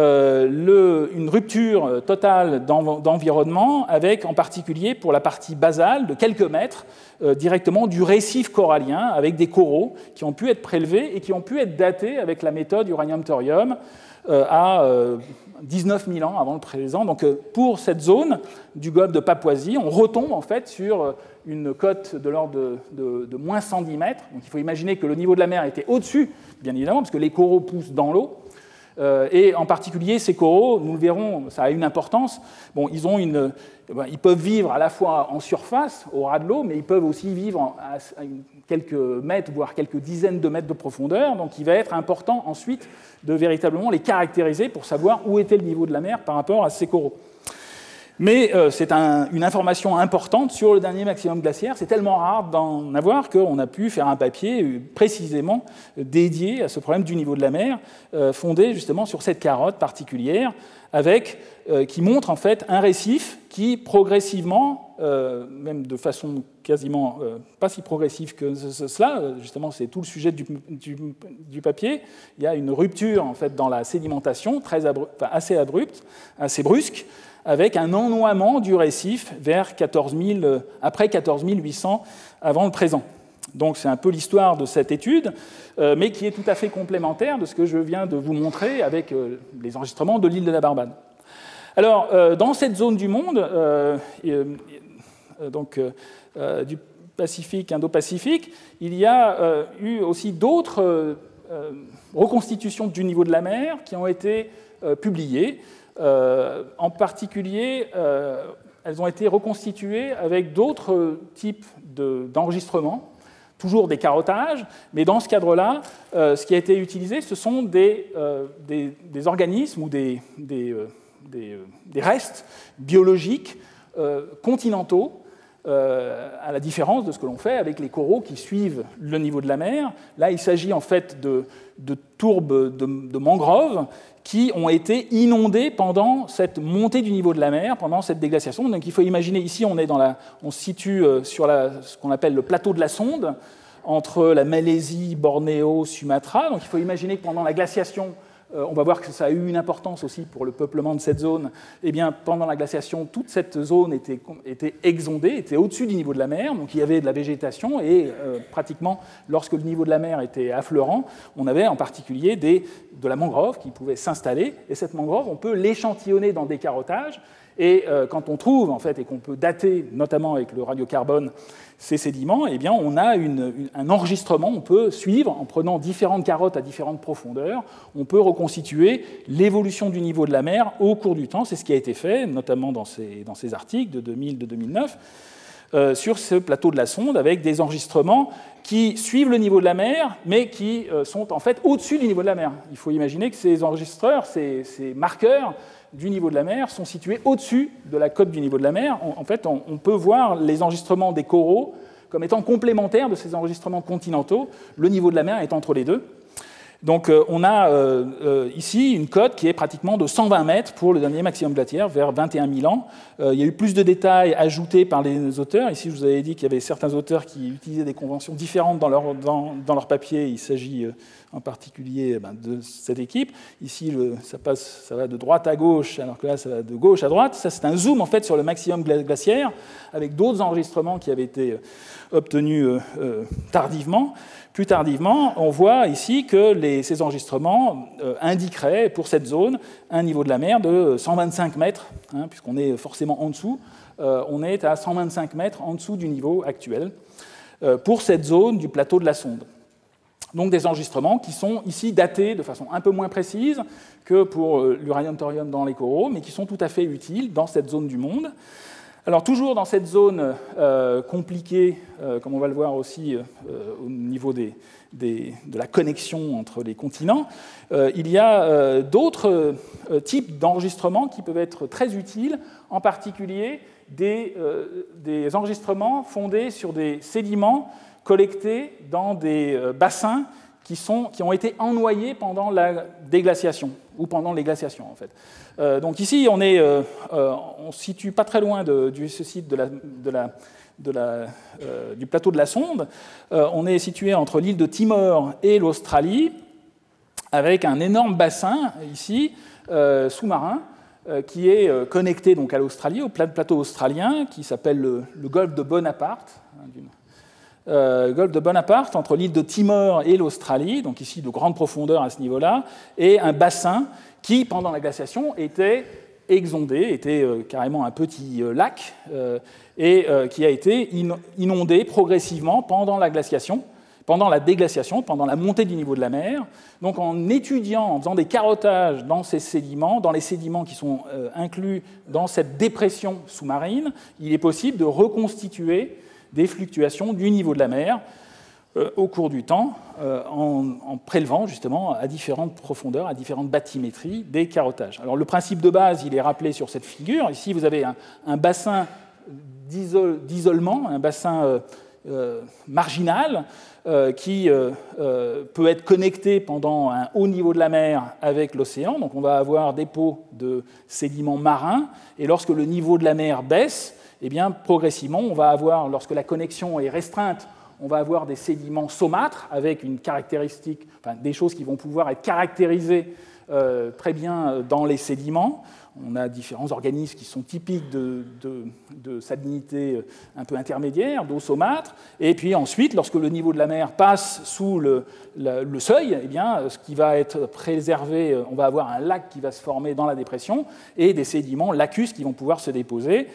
Une rupture totale d'environnement, avec en particulier pour la partie basale de quelques mètres, directement du récif corallien, avec des coraux qui ont pu être prélevés et qui ont pu être datés avec la méthode uranium-thorium à 19 000 ans avant le présent. Donc pour cette zone du golfe de Papouasie, on retombe en fait sur une cote de l'ordre de moins 110 mètres. Donc il faut imaginer que le niveau de la mer était au-dessus, bien évidemment, parce que les coraux poussent dans l'eau. Et en particulier, ces coraux, nous le verrons, ça a une importance. Bon, ils peuvent vivre à la fois en surface, au ras de l'eau, mais ils peuvent aussi vivre à quelques mètres, voire quelques dizaines de mètres de profondeur. Donc il va être important ensuite de véritablement les caractériser pour savoir où était le niveau de la mer par rapport à ces coraux. Mais c'est une information importante sur le dernier maximum glaciaire. C'est tellement rare d'en avoir qu'on a pu faire un papier précisément dédié à ce problème du niveau de la mer, fondé justement sur cette carotte particulière, qui montre en fait un récif qui progressivement, même de façon quasiment pas si progressive que cela, justement c'est tout le sujet du papier, il y a une rupture en fait dans la sédimentation assez abrupte, assez brusque, avec un ennoiement du récif vers après 14 800 avant le présent. Donc c'est un peu l'histoire de cette étude, mais qui est tout à fait complémentaire de ce que je viens de vous montrer avec les enregistrements de l'île de la Barbade. Alors, dans cette zone du monde, Pacifique, Indo-Pacifique, il y a eu aussi d'autres reconstitutions du niveau de la mer qui ont été publiées. En particulier, elles ont été reconstituées avec d'autres types d'enregistrements, toujours des carottages, mais dans ce cadre-là, ce qui a été utilisé, ce sont des organismes ou des restes biologiques continentaux, à la différence de ce que l'on fait avec les coraux qui suivent le niveau de la mer. Là, il s'agit en fait de tourbes de mangroves qui ont été inondées pendant cette montée du niveau de la mer, pendant cette déglaciation. Donc il faut imaginer, ici on se situe sur ce qu'on appelle le plateau de la Sonde, entre la Malaisie, Bornéo, Sumatra. Donc il faut imaginer que pendant la glaciation, on va voir que ça a eu une importance aussi pour le peuplement de cette zone. Eh bien, pendant la glaciation, toute cette zone était exondée, était au-dessus du niveau de la mer, donc il y avait de la végétation, et pratiquement, lorsque le niveau de la mer était affleurant, on avait en particulier de la mangrove qui pouvait s'installer, et cette mangrove, on peut l'échantillonner dans des carottages, et quand on trouve, en fait, et qu'on peut dater, notamment avec le radiocarbone, ces sédiments, eh bien, on a un enregistrement, on peut suivre, en prenant différentes carottes à différentes profondeurs, on peut reconstituer l'évolution du niveau de la mer au cours du temps. C'est ce qui a été fait, notamment dans ces articles de 2000, de 2009, sur ce plateau de la Sonde, avec des enregistrements qui suivent le niveau de la mer, mais qui sont en fait au-dessus du niveau de la mer. Il faut imaginer que ces enregistreurs, ces marqueurs du niveau de la mer sont situés au-dessus de la cote du niveau de la mer. En fait, on peut voir les enregistrements des coraux comme étant complémentaires de ces enregistrements continentaux. Le niveau de la mer est entre les deux. Donc on a ici une cote qui est pratiquement de 120 mètres pour le dernier maximum glaciaire, vers 21 000 ans. Il y a eu plus de détails ajoutés par les auteurs. Ici, je vous avais dit qu'il y avait certains auteurs qui utilisaient des conventions différentes dans leur papier. Il s'agit en particulier de cette équipe. Ici, ça va de droite à gauche, alors que là, ça va de gauche à droite. Ça, c'est un zoom en fait sur le maximum glaciaire, avec d'autres enregistrements qui avaient été obtenus plus tardivement. On voit ici que ces enregistrements indiqueraient pour cette zone un niveau de la mer de 125 mètres, puisqu'on est forcément en dessous. On est à 125 mètres en dessous du niveau actuel pour cette zone du plateau de la Sonde. Donc des enregistrements qui sont ici datés de façon un peu moins précise que pour l'uranium-thorium dans les coraux, mais qui sont tout à fait utiles dans cette zone du monde. Alors toujours dans cette zone compliquée, comme on va le voir aussi au niveau de la connexion entre les continents, il y a d'autres types d'enregistrements qui peuvent être très utiles, en particulier des enregistrements fondés sur des sédiments collectés dans des bassins qui ont été ennoyés pendant la déglaciation, ou pendant les glaciations en fait. Donc ici, on se situe pas très loin du site du plateau de la Sonde. On est situé entre l'île de Timor et l'Australie, avec un énorme bassin ici, sous-marin, qui est connecté donc à l'Australie, au plateau australien, qui s'appelle le golfe de Bonaparte, golfe de Bonaparte, entre l'île de Timor et l'Australie, donc ici de grande profondeur à ce niveau-là, et un bassin qui, pendant la glaciation, était exondé, était carrément un petit lac, et qui a été inondé progressivement pendant la glaciation, pendant la déglaciation, pendant la montée du niveau de la mer. Donc en étudiant, en faisant des carottages dans ces sédiments, dans les sédiments qui sont inclus dans cette dépression sous-marine, il est possible de reconstituer des fluctuations du niveau de la mer au cours du temps, en prélevant justement à différentes profondeurs, à différentes bathymétries, des carottages. Alors le principe de base, il est rappelé sur cette figure. Ici, vous avez un bassin d'isolement, un bassin marginal qui peut être connecté pendant un haut niveau de la mer avec l'océan. Donc on va avoir des pots de sédiments marins, et lorsque le niveau de la mer baisse, eh bien, progressivement, on va avoir, lorsque la connexion est restreinte, on va avoir des sédiments saumâtres avec une caractéristique, des choses qui vont pouvoir être caractérisées très bien dans les sédiments. On a différents organismes qui sont typiques de salinité un peu intermédiaire, d'eau saumâtre. Et puis ensuite, lorsque le niveau de la mer passe sous le seuil, eh bien, ce qui va être préservé, on va avoir un lac qui va se former dans la dépression et des sédiments lacustres qui vont pouvoir se déposer.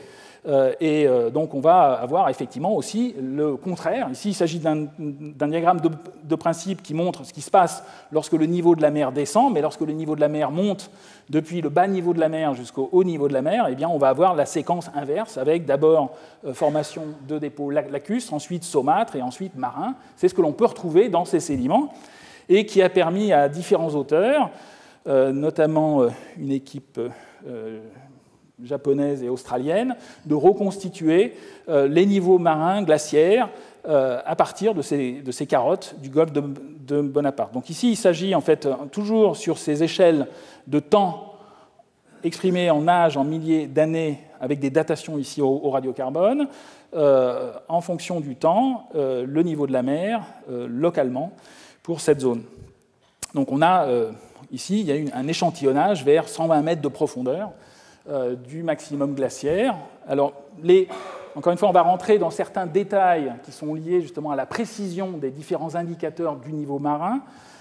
Donc on va avoir effectivement aussi le contraire. Ici, il s'agit d'un diagramme de principe qui montre ce qui se passe lorsque le niveau de la mer descend, mais lorsque le niveau de la mer monte depuis le bas niveau de la mer jusqu'au haut niveau de la mer, eh bien, on va avoir la séquence inverse avec d'abord formation de dépôts lacustres, ensuite saumâtres et ensuite marins. C'est ce que l'on peut retrouver dans ces sédiments et qui a permis à différents auteurs, notamment une équipe japonaise et australienne, de reconstituer les niveaux marins glaciaires à partir de ces carottes du golfe de Bonaparte. Donc ici, il s'agit en fait toujours sur ces échelles de temps exprimées en âge, en milliers d'années, avec des datations ici au radiocarbone, en fonction du temps, le niveau de la mer localement pour cette zone. Donc on a ici, il y a un échantillonnage vers 120 mètres de profondeur du maximum glaciaire. Alors, encore une fois, on va rentrer dans certains détails qui sont liés justement à la précision des différents indicateurs du niveau marin,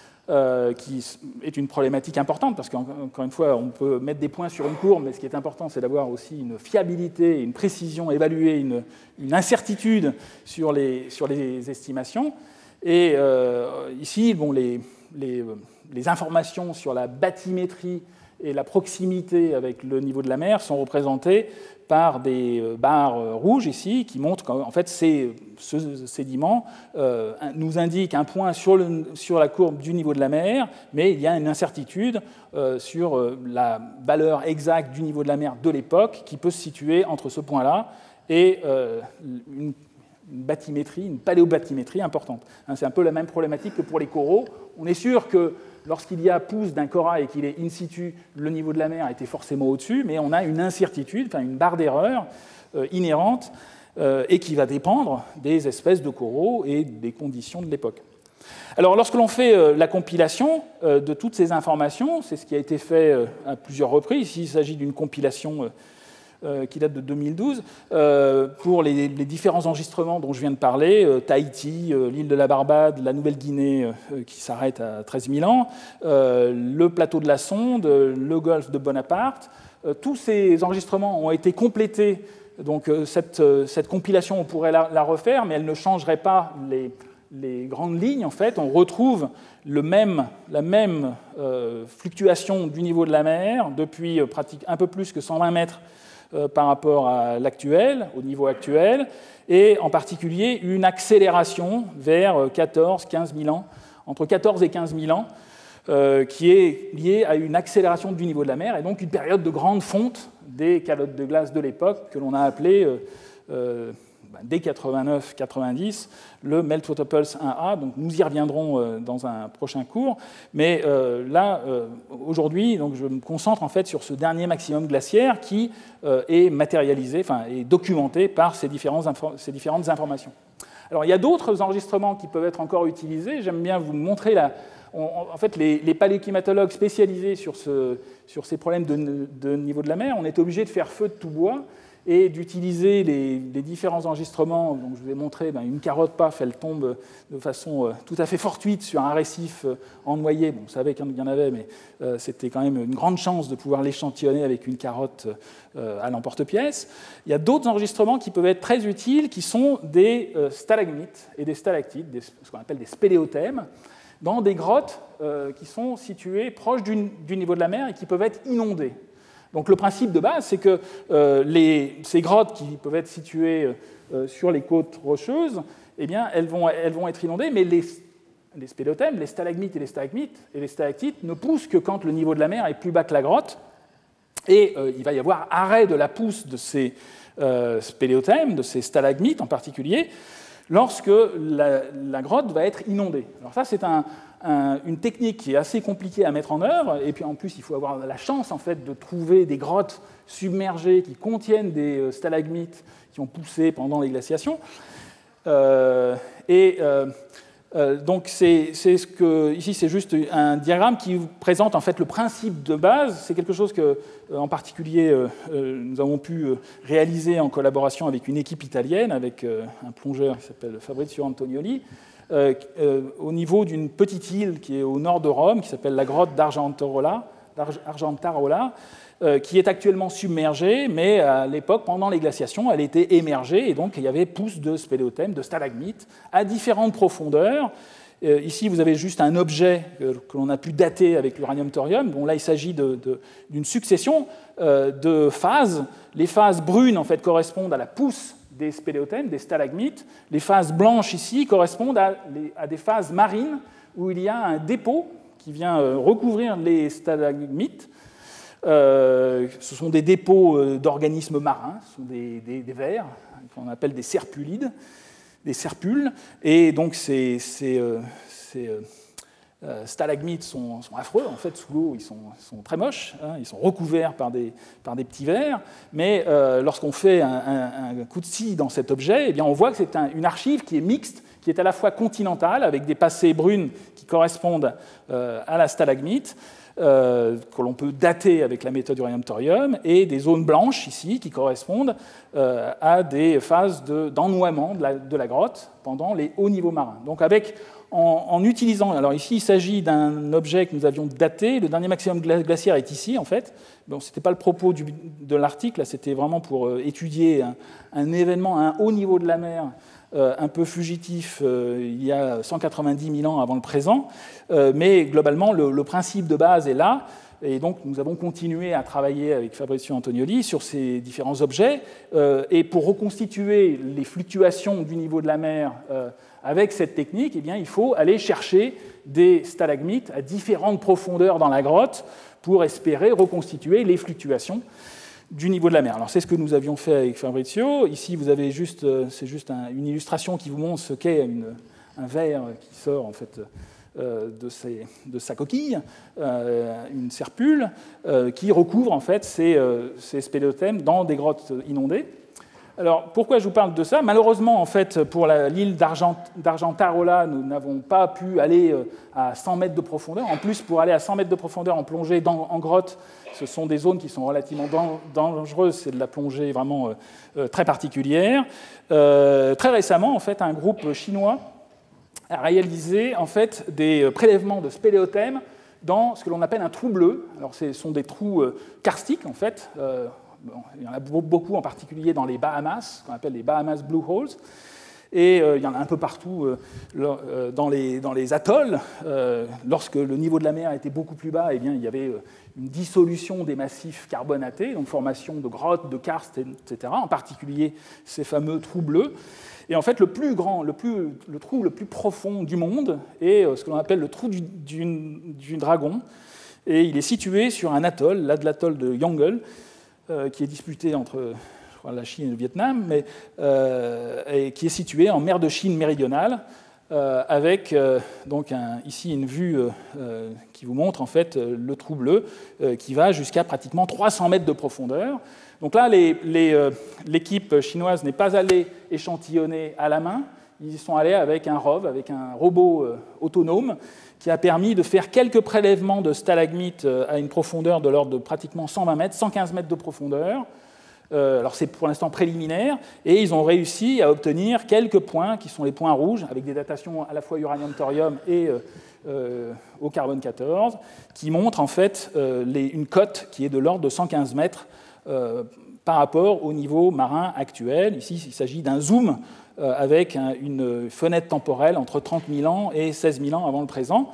qui est une problématique importante, parce qu'encore une fois, on peut mettre des points sur une courbe, mais ce qui est important, c'est d'avoir aussi une fiabilité, une précision, évaluer une incertitude sur les estimations. Et ici, bon, les informations sur la bathymétrie et la proximité avec le niveau de la mer sont représentées par des barres rouges ici, qui montrent qu'en fait ce sédiment nous indique un point sur la courbe du niveau de la mer, mais il y a une incertitude sur la valeur exacte du niveau de la mer de l'époque qui peut se situer entre ce point-là et une bathymétrie, une paléobathymétrie importante. C'est un peu la même problématique que pour les coraux. On est sûr que lorsqu'il y a pousse d'un corail et qu'il est in situ, le niveau de la mer était forcément au-dessus, mais on a une incertitude, enfin une barre d'erreur inhérente et qui va dépendre des espèces de coraux et des conditions de l'époque. Alors, lorsque l'on fait la compilation de toutes ces informations, c'est ce qui a été fait à plusieurs reprises. Ici, il s'agit d'une compilation qui date de 2012, pour les différents enregistrements dont je viens de parler, Tahiti, l'île de la Barbade, la Nouvelle-Guinée qui s'arrête à 13 000 ans, le plateau de la Sonde, le golfe de Bonaparte. Tous ces enregistrements ont été complétés. Donc cette compilation, on pourrait la refaire, mais elle ne changerait pas les grandes lignes. En fait, on retrouve la même fluctuation du niveau de la mer depuis un peu plus que 120 mètres par rapport à l'actuel, au niveau actuel, et en particulier une accélération vers 14-15 000 ans, entre 14 et 15 000 ans, qui est liée à une accélération du niveau de la mer, et donc une période de grande fonte des calottes de glace de l'époque, que l'on a appelée, dès 89-90, le Meltwater Pulse 1A. Donc nous y reviendrons dans un prochain cours. Mais là, aujourd'hui, donc je me concentre en fait sur ce dernier maximum glaciaire qui est matérialisé, enfin est documenté par ces différentes informations. Alors il y a d'autres enregistrements qui peuvent être encore utilisés. J'aime bien vous montrer en fait, les paléoclimatologues spécialisés sur ces problèmes de niveau de la mer, on est obligé de faire feu de tout bois et d'utiliser les différents enregistrements. Donc, je vous ai montré une carotte, paf, elle tombe de façon tout à fait fortuite sur un récif en noyer. Bon, on savait qu'il y en avait, mais c'était quand même une grande chance de pouvoir l'échantillonner avec une carotte à l'emporte-pièce. Il y a d'autres enregistrements qui peuvent être très utiles, qui sont des stalagmites et des stalactites, ce qu'on appelle des spéléothèmes, dans des grottes qui sont situées proches du niveau de la mer et qui peuvent être inondées. Donc le principe de base, c'est que ces grottes qui peuvent être situées sur les côtes rocheuses, eh bien, elles vont être inondées, mais les spéléothèmes, les stalagmites et les stalactites ne poussent que quand le niveau de la mer est plus bas que la grotte, et il va y avoir arrêt de la pousse de ces spéléothèmes, de ces stalagmites en particulier, lorsque la grotte va être inondée. Alors ça, c'est une technique qui est assez compliquée à mettre en œuvre, et puis en plus, il faut avoir la chance en fait, de trouver des grottes submergées qui contiennent des stalagmites qui ont poussé pendant les glaciations. Donc ici, c'est juste un diagramme qui vous présente en fait, le principe de base. C'est quelque chose que, en particulier, nous avons pu réaliser en collaboration avec une équipe italienne, avec un plongeur qui s'appelle Fabrizio Antonioli, au niveau d'une petite île qui est au nord de Rome, qui s'appelle la grotte d'Argentorola, d'Argentarola, qui est actuellement submergée, mais à l'époque, pendant les glaciations, elle était émergée, et donc il y avait pousses de spéléothèmes, de stalagmites, à différentes profondeurs. Ici, vous avez juste un objet que l'on a pu dater avec l'uranium-thorium. Bon, là, il s'agit d'une succession de phases. Les phases brunes, en fait, correspondent à la pousse des spéléothèmes, des stalagmites. Les phases blanches, ici, correspondent à des phases marines où il y a un dépôt qui vient recouvrir les stalagmites. Ce sont des dépôts d'organismes marins, ce sont des vers qu'on appelle des serpulides, des serpules, et donc ces stalagmites sont affreux, en fait, sous l'eau, ils sont très moches, hein, ils sont recouverts par des petits vers, mais lorsqu'on fait un coup de scie dans cet objet, eh bien, on voit que c'est une archive qui est mixte, qui est à la fois continentale, avec des passées brunes qui correspondent à la stalagmite, que l'on peut dater avec la méthode uranium-thorium, et des zones blanches ici qui correspondent à des phases d'ennoiement de la grotte pendant les hauts niveaux marins. Donc en utilisant, alors ici il s'agit d'un objet que nous avions daté, le dernier maximum glaciaire est ici en fait. Bon, ce n'était pas le propos de l'article, c'était vraiment pour étudier un événement à un haut niveau de la mer un peu fugitif il y a 190 000 ans avant le présent, mais globalement le principe de base est là, et donc nous avons continué à travailler avec Fabrizio Antonioli sur ces différents objets, et pour reconstituer les fluctuations du niveau de la mer avec cette technique, eh bien, il faut aller chercher des stalagmites à différentes profondeurs dans la grotte pour espérer reconstituer les fluctuations du niveau de la mer. Alors c'est ce que nous avions fait avec Fabrizio. Ici, vous avez c'est juste une illustration qui vous montre ce qu'est un ver qui sort en fait de sa coquille, une serpule qui recouvre en fait ces spéléothèmes dans des grottes inondées. Alors, pourquoi je vous parle de ça? Malheureusement, en fait, pour l'île d'Argentarola, nous n'avons pas pu aller à 100 mètres de profondeur. En plus, pour aller à 100 mètres de profondeur en plongée en grotte, ce sont des zones qui sont relativement dangereuses. C'est de la plongée vraiment très particulière. Très récemment, en fait, un groupe chinois a réalisé en fait, des prélèvements de spéléothèmes dans ce que l'on appelle un trou bleu. Alors, ce sont des trous karstiques, en fait. Bon, il y en a beaucoup, en particulier dans les Bahamas, qu'on appelle les Bahamas Blue Holes. Et il y en a un peu partout dans les atolls. Lorsque le niveau de la mer était beaucoup plus bas, eh bien, il y avait une dissolution des massifs carbonatés, donc formation de grottes, de karsts, etc., en particulier ces fameux trous bleus. Et en fait, le trou le plus profond du monde est ce que l'on appelle le trou du dragon. Et il est situé sur un atoll, l'atoll de Yongle, qui est disputé entre la Chine et le Vietnam, et qui est situé en mer de Chine méridionale, avec donc ici une vue qui vous montre en fait le trou bleu qui va jusqu'à pratiquement 300 mètres de profondeur. Donc là, l'équipe chinoise n'est pas allée échantillonner à la main, ils y sont allés avec un ROV, avec un robot autonome, qui a permis de faire quelques prélèvements de stalagmites à une profondeur de l'ordre de pratiquement 120 mètres, 115 mètres de profondeur. Alors c'est pour l'instant préliminaire, et ils ont réussi à obtenir quelques points qui sont les points rouges, avec des datations à la fois uranium-thorium et au carbone 14, qui montrent en fait une cote qui est de l'ordre de 115 mètres par rapport au niveau marin actuel. Ici, il s'agit d'un zoom avec une fenêtre temporelle entre 30 000 ans et 16 000 ans avant le présent.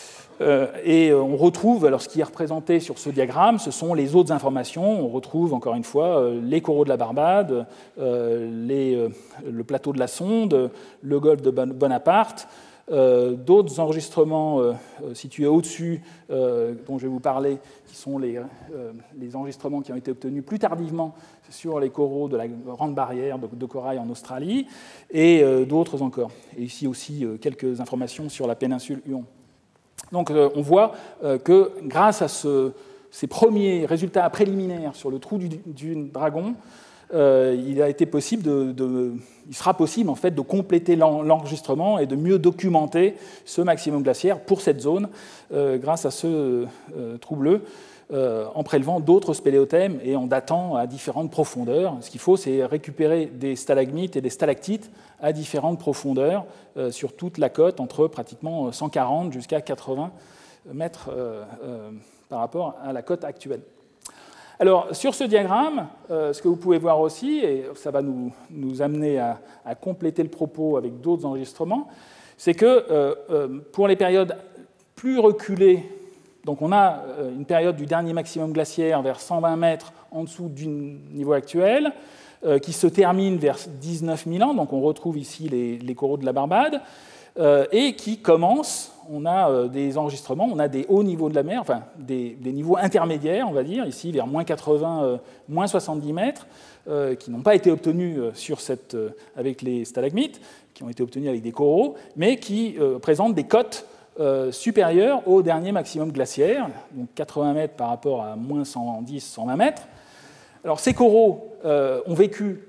Et on retrouve, alors ce qui est représenté sur ce diagramme, ce sont les autres informations. On retrouve encore une fois les coraux de la Barbade, le plateau de la Sonde, le golfe de Bonaparte, d'autres enregistrements situés au-dessus, dont je vais vous parler, qui sont les enregistrements qui ont été obtenus plus tardivement sur les coraux de la Grande Barrière de corail en Australie, et d'autres encore. Et ici aussi quelques informations sur la péninsule Huon. Donc on voit que grâce à ces premiers résultats préliminaires sur le trou du dragon, il a été possible il sera possible en fait de compléter l'enregistrement et de mieux documenter ce maximum glaciaire pour cette zone grâce à ce trou bleu, en prélevant d'autres spéléothèmes et en datant à différentes profondeurs. Ce qu'il faut, c'est récupérer des stalagmites et des stalactites à différentes profondeurs sur toute la côte, entre pratiquement 140 jusqu'à 80 mètres par rapport à la cote actuelle. Alors, sur ce diagramme, ce que vous pouvez voir aussi, et ça va nous amener à compléter le propos avec d'autres enregistrements, c'est que pour les périodes plus reculées, donc on a une période du dernier maximum glaciaire vers 120 mètres en dessous du niveau actuel, qui se termine vers 19 000 ans, donc on retrouve ici les coraux de la Barbade, et qui commence, on a des enregistrements, on a des hauts niveaux de la mer, enfin des niveaux intermédiaires, on va dire, ici vers moins 80, moins 70 mètres, qui n'ont pas été obtenus avec les stalagmites, qui ont été obtenus avec des coraux, mais qui présentent des cotes supérieures au dernier maximum glaciaire, donc 80 mètres par rapport à moins 110, 120 mètres. Alors ces coraux ont vécu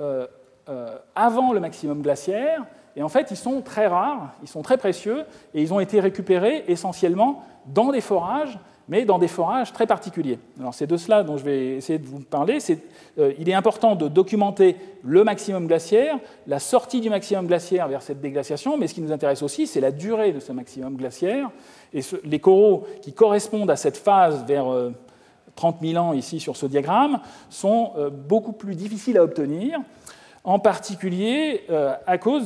avant le maximum glaciaire, et en fait ils sont très rares, ils sont très précieux, et ils ont été récupérés essentiellement dans des forages, mais dans des forages très particuliers. Alors c'est de cela dont je vais essayer de vous parler. Il est important de documenter le maximum glaciaire, la sortie du maximum glaciaire vers cette déglaciation, mais ce qui nous intéresse aussi, c'est la durée de ce maximum glaciaire, et les coraux qui correspondent à cette phase vers 30 000 ans ici sur ce diagramme sont beaucoup plus difficiles à obtenir, en particulier à cause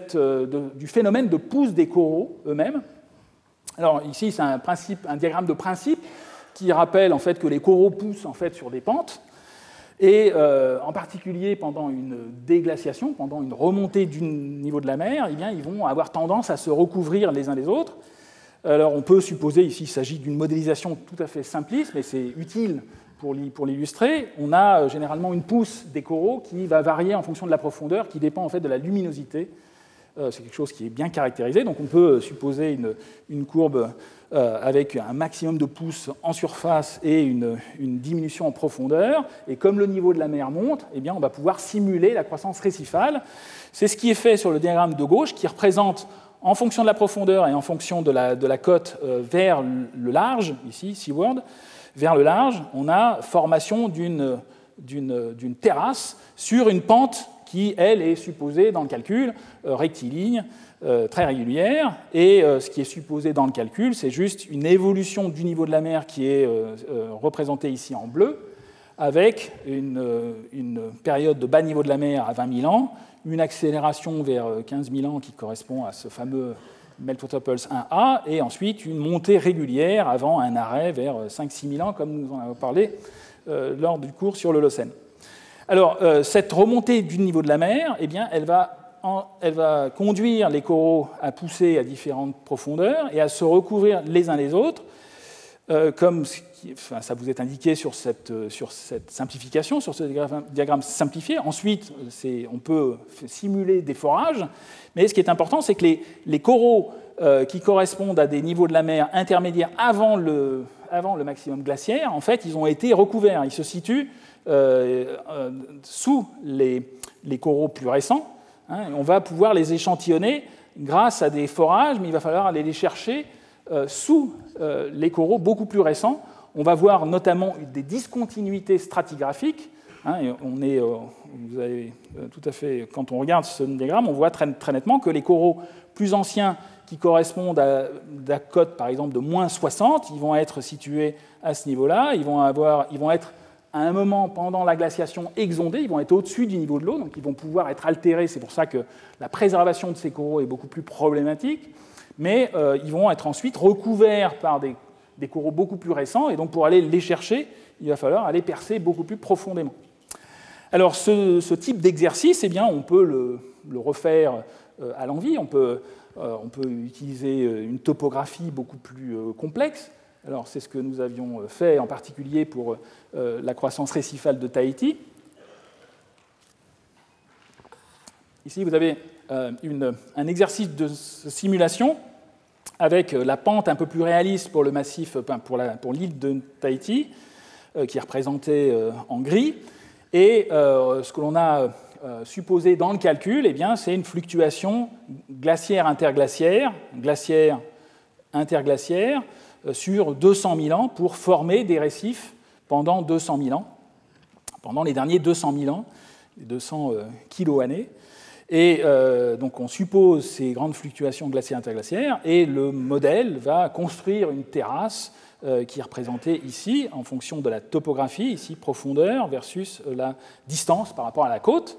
du phénomène de pousse des coraux eux-mêmes. Alors ici, c'est un diagramme de principe qui rappelle en fait que les coraux poussent en fait sur des pentes, et en particulier pendant une déglaciation, pendant une remontée du niveau de la mer, eh bien, ils vont avoir tendance à se recouvrir les uns les autres. Alors on peut supposer ici qu'il s'agit d'une modélisation tout à fait simpliste, mais c'est utile pour l'illustrer. On a généralement une pousse des coraux qui va varier en fonction de la profondeur, qui dépend en fait de la luminosité. C'est quelque chose qui est bien caractérisé, donc on peut supposer une courbe avec un maximum de pousse en surface et une diminution en profondeur, et comme le niveau de la mer monte, eh bien, on va pouvoir simuler la croissance récifale. C'est ce qui est fait sur le diagramme de gauche, qui représente, en fonction de la profondeur et en fonction de la côte vers le large, ici, seaward, vers le large, on a formation d'une terrasse sur une pente qui, elle, est supposée dans le calcul rectiligne, très régulière, et ce qui est supposé dans le calcul, c'est juste une évolution du niveau de la mer qui est représentée ici en bleu, avec une période de bas niveau de la mer à 20 000 ans, une accélération vers 15 000 ans qui correspond à ce fameux Meltwater Pulse 1A, et ensuite une montée régulière avant un arrêt vers 5-6 000 ans, comme nous en avons parlé lors du cours sur l'Holocène. Alors, cette remontée du niveau de la mer, eh bien, elle va conduire les coraux à pousser à différentes profondeurs et à se recouvrir les uns les autres, comme ça vous est indiqué sur cette simplification, sur ce diagramme simplifié. Ensuite, on peut simuler des forages, mais ce qui est important, c'est que les coraux qui correspondent à des niveaux de la mer intermédiaires avant le maximum glaciaire, en fait, ils ont été recouverts. Ils se situent sous les coraux plus récents. On va pouvoir les échantillonner grâce à des forages, mais il va falloir aller les chercher sous les coraux beaucoup plus récents. On va voir notamment des discontinuités stratigraphiques. Vous avez tout à fait, quand on regarde ce diagramme, on voit très nettement que les coraux plus anciens qui correspondent à la cote, par exemple, de moins 60, ils vont être situés à ce niveau-là. Ils vont être à un moment pendant la glaciation exondés, ils vont être au-dessus du niveau de l'eau, donc ils vont pouvoir être altérés. C'est pour ça que la préservation de ces coraux est beaucoup plus problématique. Mais ils vont être ensuite recouverts par des coraux beaucoup plus récents, et donc pour aller les chercher, il va falloir aller percer beaucoup plus profondément. Alors ce type d'exercice, eh bien, on peut le refaire à l'envi, on peut utiliser une topographie beaucoup plus complexe. Alors c'est ce que nous avions fait en particulier pour la croissance récifale de Tahiti. Ici, vous avez un exercice de simulation avec la pente un peu plus réaliste pour le massif, pour l'île de Tahiti, qui est représentée en gris. Et ce que l'on a supposé dans le calcul, eh bien, c'est une fluctuation glaciaire-interglaciaire, glaciaire-interglaciaire, sur 200 000 ans pour former des récifs pendant 200 000 ans, pendant les derniers 200 000 ans, les 200 kiloannées. Et donc on suppose ces grandes fluctuations glaciaires interglaciaires, et le modèle va construire une terrasse qui est représentée ici en fonction de la topographie, ici profondeur versus la distance par rapport à la côte.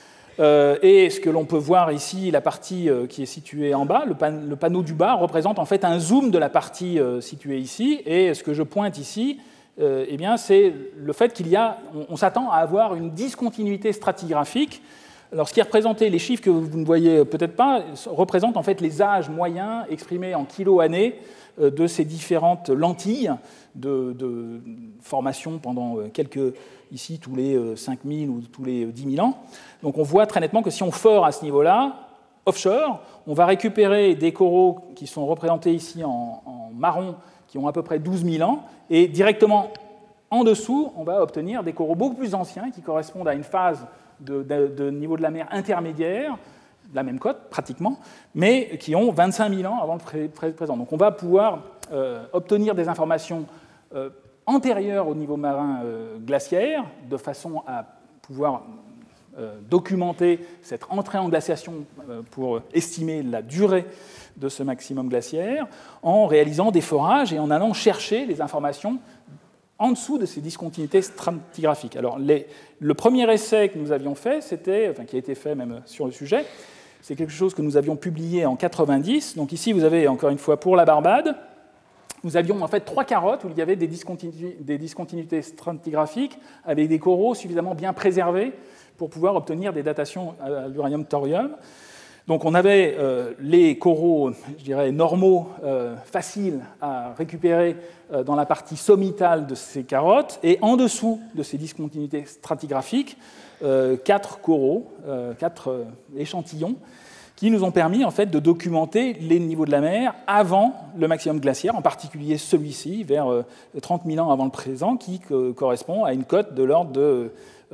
Et ce que l'on peut voir ici, la partie qui est située en bas, le panneau du bas représente en fait un zoom de la partie située ici, et ce que je pointe ici, eh bien, c'est le fait on s'attend à avoir une discontinuité stratigraphique. Alors, ce qui est représenté, les chiffres que vous ne voyez peut-être pas, représentent en fait les âges moyens exprimés en kilo-années de ces différentes lentilles de formation pendant ici, tous les 5000 ou tous les 10 000 ans. Donc, on voit très nettement que si on fore à ce niveau-là, offshore, on va récupérer des coraux qui sont représentés ici en marron, qui ont à peu près 12 000 ans, et directement en dessous, on va obtenir des coraux beaucoup plus anciens qui correspondent à une phase de niveau de la mer intermédiaire, la même cote pratiquement, mais qui ont 25 000 ans avant le présent. Donc on va pouvoir obtenir des informations antérieures au niveau marin glaciaire, de façon à pouvoir documenter cette entrée en glaciation pour estimer la durée de ce maximum glaciaire, en réalisant des forages et en allant chercher les informations en dessous de ces discontinuités stratigraphiques. Alors, le premier essai que nous avions fait, qui a été fait même sur le sujet, c'est quelque chose que nous avions publié en 90. Donc ici, vous avez, encore une fois, pour la Barbade, nous avions en fait 3 carottes où il y avait des discontinuités stratigraphiques avec des coraux suffisamment bien préservés pour pouvoir obtenir des datations à l'uranium-thorium. Donc on avait les coraux, je dirais, normaux, faciles à récupérer dans la partie sommitale de ces carottes, et en dessous de ces discontinuités stratigraphiques, 4 coraux, 4 échantillons, qui nous ont permis en fait de documenter les niveaux de la mer avant le maximum glaciaire, en particulier celui-ci, vers 30 000 ans avant le présent, qui correspond à une cote de l'ordre de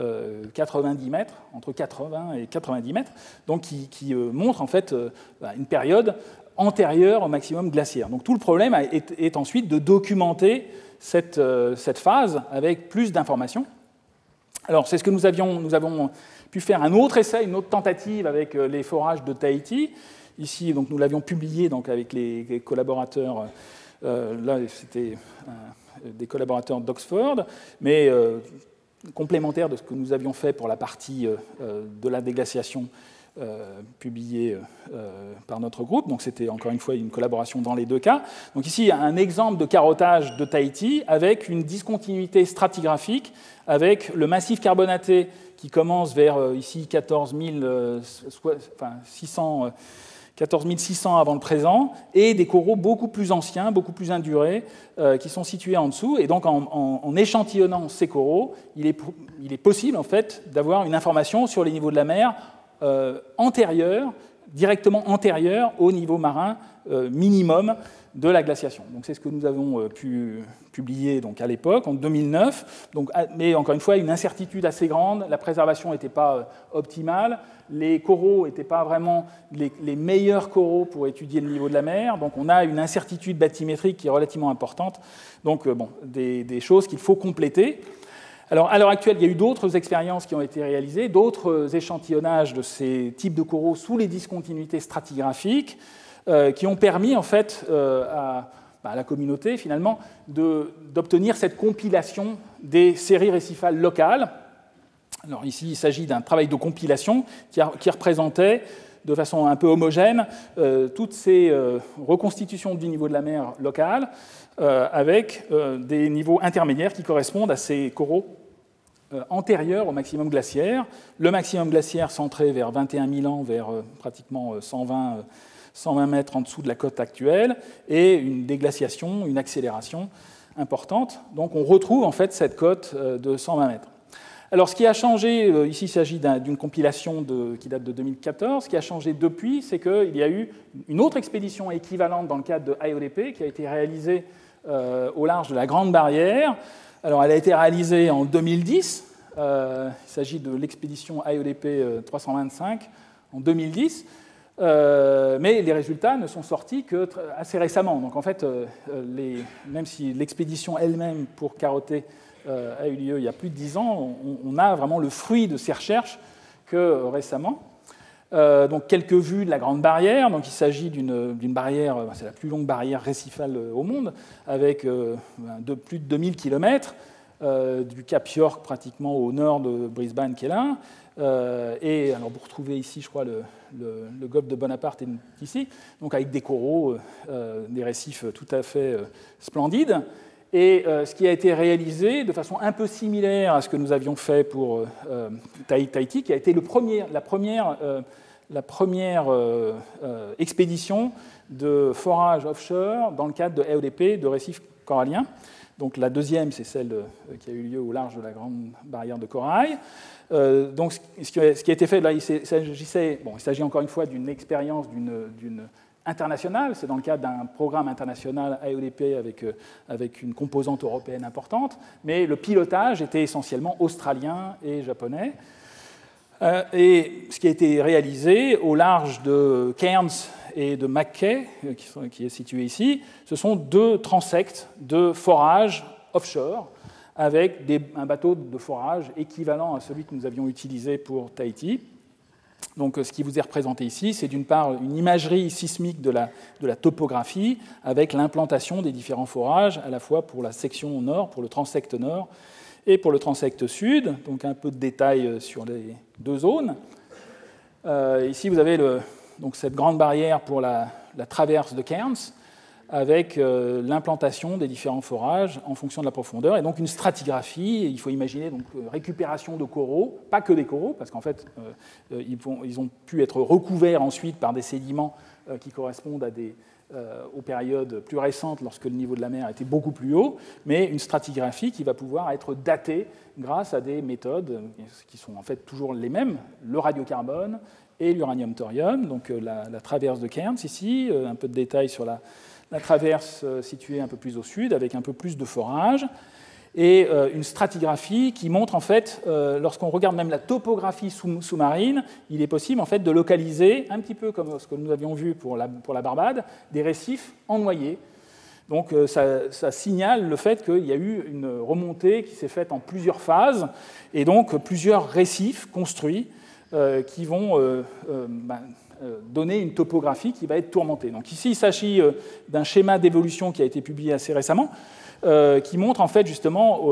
90 mètres, entre 80 et 90 mètres, donc qui montre en fait une période antérieure au maximum glaciaire. Donc tout le problème est ensuite de documenter cette phase avec plus d'informations. Alors c'est ce que nous avons pu faire un autre essai, une autre tentative avec les forages de Tahiti. Ici, donc, nous l'avions publié donc, avec les collaborateurs, là c'était des collaborateurs d'Oxford, mais complémentaire de ce que nous avions fait pour la partie de la déglaciation publiée par notre groupe. Donc c'était encore une fois une collaboration dans les deux cas. Donc ici, un exemple de carottage de Tahiti avec une discontinuité stratigraphique avec le massif carbonaté qui commence vers ici 14 600 avant le présent, et des coraux beaucoup plus anciens, beaucoup plus indurés, qui sont situés en dessous. Et donc, en échantillonnant ces coraux, il est possible, en fait, d'avoir une information sur les niveaux de la mer directement antérieurs au niveau marin minimum de la glaciation. Donc, c'est ce que nous avons pu publier donc, à l'époque, en 2009. Donc, mais encore une fois, une incertitude assez grande, la préservation n'était pas optimale, les coraux n'étaient pas vraiment les meilleurs coraux pour étudier le niveau de la mer, donc on a une incertitude bathymétrique qui est relativement importante, donc des choses qu'il faut compléter. Alors, à l'heure actuelle, il y a eu d'autres expériences qui ont été réalisées, d'autres échantillonnages de ces types de coraux sous les discontinuités stratigraphiques, qui ont permis en fait à la communauté finalement d'obtenir cette compilation des séries récifales locales. Alors ici, il s'agit d'un travail de compilation qui représentait de façon un peu homogène toutes ces reconstitutions du niveau de la mer locale avec des niveaux intermédiaires qui correspondent à ces coraux antérieurs au maximum glaciaire. Le maximum glaciaire centré vers 21 000 ans, vers pratiquement 120 mètres en dessous de la côte actuelle, et une déglaciation, une accélération importante. Donc on retrouve en fait cette côte de 120 mètres. Alors ce qui a changé, ici il s'agit d'une compilation qui date de 2014, ce qui a changé depuis, c'est qu'il y a eu une autre expédition équivalente dans le cadre de IODP qui a été réalisée au large de la Grande Barrière. Alors elle a été réalisée en 2010, il s'agit de l'expédition IODP 325 en 2010, mais les résultats ne sont sortis que assez récemment. Donc en fait, même si l'expédition elle-même pour carotter a eu lieu il y a plus de 10 ans, on a vraiment le fruit de ces recherches que récemment. Donc quelques vues de la Grande Barrière. Donc il s'agit d'une barrière, c'est la plus longue barrière récifale au monde, avec plus de 2000 km, du Cap York pratiquement au nord de Brisbane qui est là. Et alors vous retrouvez ici, je crois, le golfe de Bonaparte est ici, donc avec des coraux, des récifs tout à fait splendides. Et ce qui a été réalisé de façon un peu similaire à ce que nous avions fait pour Tahiti, qui a été la première expédition de forage offshore dans le cadre de EODP, de récifs coralliens. Donc la deuxième, c'est celle qui a eu lieu au large de la Grande Barrière de Corail. Donc ce qui a été fait là, il s'agit encore une fois d'une expérience d'une internationale. C'est dans le cadre d'un programme international EODP avec une composante européenne importante, mais le pilotage était essentiellement australien et japonais. Et ce qui a été réalisé au large de Cairns et de Mackay, qui est situé ici, ce sont 2 transects de forage offshore avec un bateau de forage équivalent à celui que nous avions utilisé pour Tahiti. Donc, ce qui vous est représenté ici, c'est d'une part une imagerie sismique de la topographie avec l'implantation des différents forages, à la fois pour la section nord, pour le transect nord, et pour le transect sud. Donc, un peu de détails sur les 2 zones. Ici, vous avez donc cette grande barrière pour la traverse de Cairns, avec l'implantation des différents forages en fonction de la profondeur, et donc une stratigraphie. Il faut imaginer donc récupération de coraux, pas que des coraux, parce qu'en fait, ils ont pu être recouverts ensuite par des sédiments qui correspondent aux périodes plus récentes, lorsque le niveau de la mer était beaucoup plus haut, mais une stratigraphie qui va pouvoir être datée grâce à des méthodes qui sont en fait toujours les mêmes, le radiocarbone et l'uranium-thorium. Donc la traverse de Cairns ici, un peu de détails sur la traverse située un peu plus au sud, avec un peu plus de forage, et une stratigraphie qui montre, en fait, lorsqu'on regarde même la topographie sous-marine, il est possible, en fait, de localiser, un petit peu comme ce que nous avions vu pour la Barbade, des récifs ennoyés. Donc ça signale le fait qu'il y a eu une remontée qui s'est faite en plusieurs phases, et donc plusieurs récifs construits qui vont donner une topographie qui va être tourmentée. Donc ici, il s'agit d'un schéma d'évolution qui a été publié assez récemment, qui montre en fait justement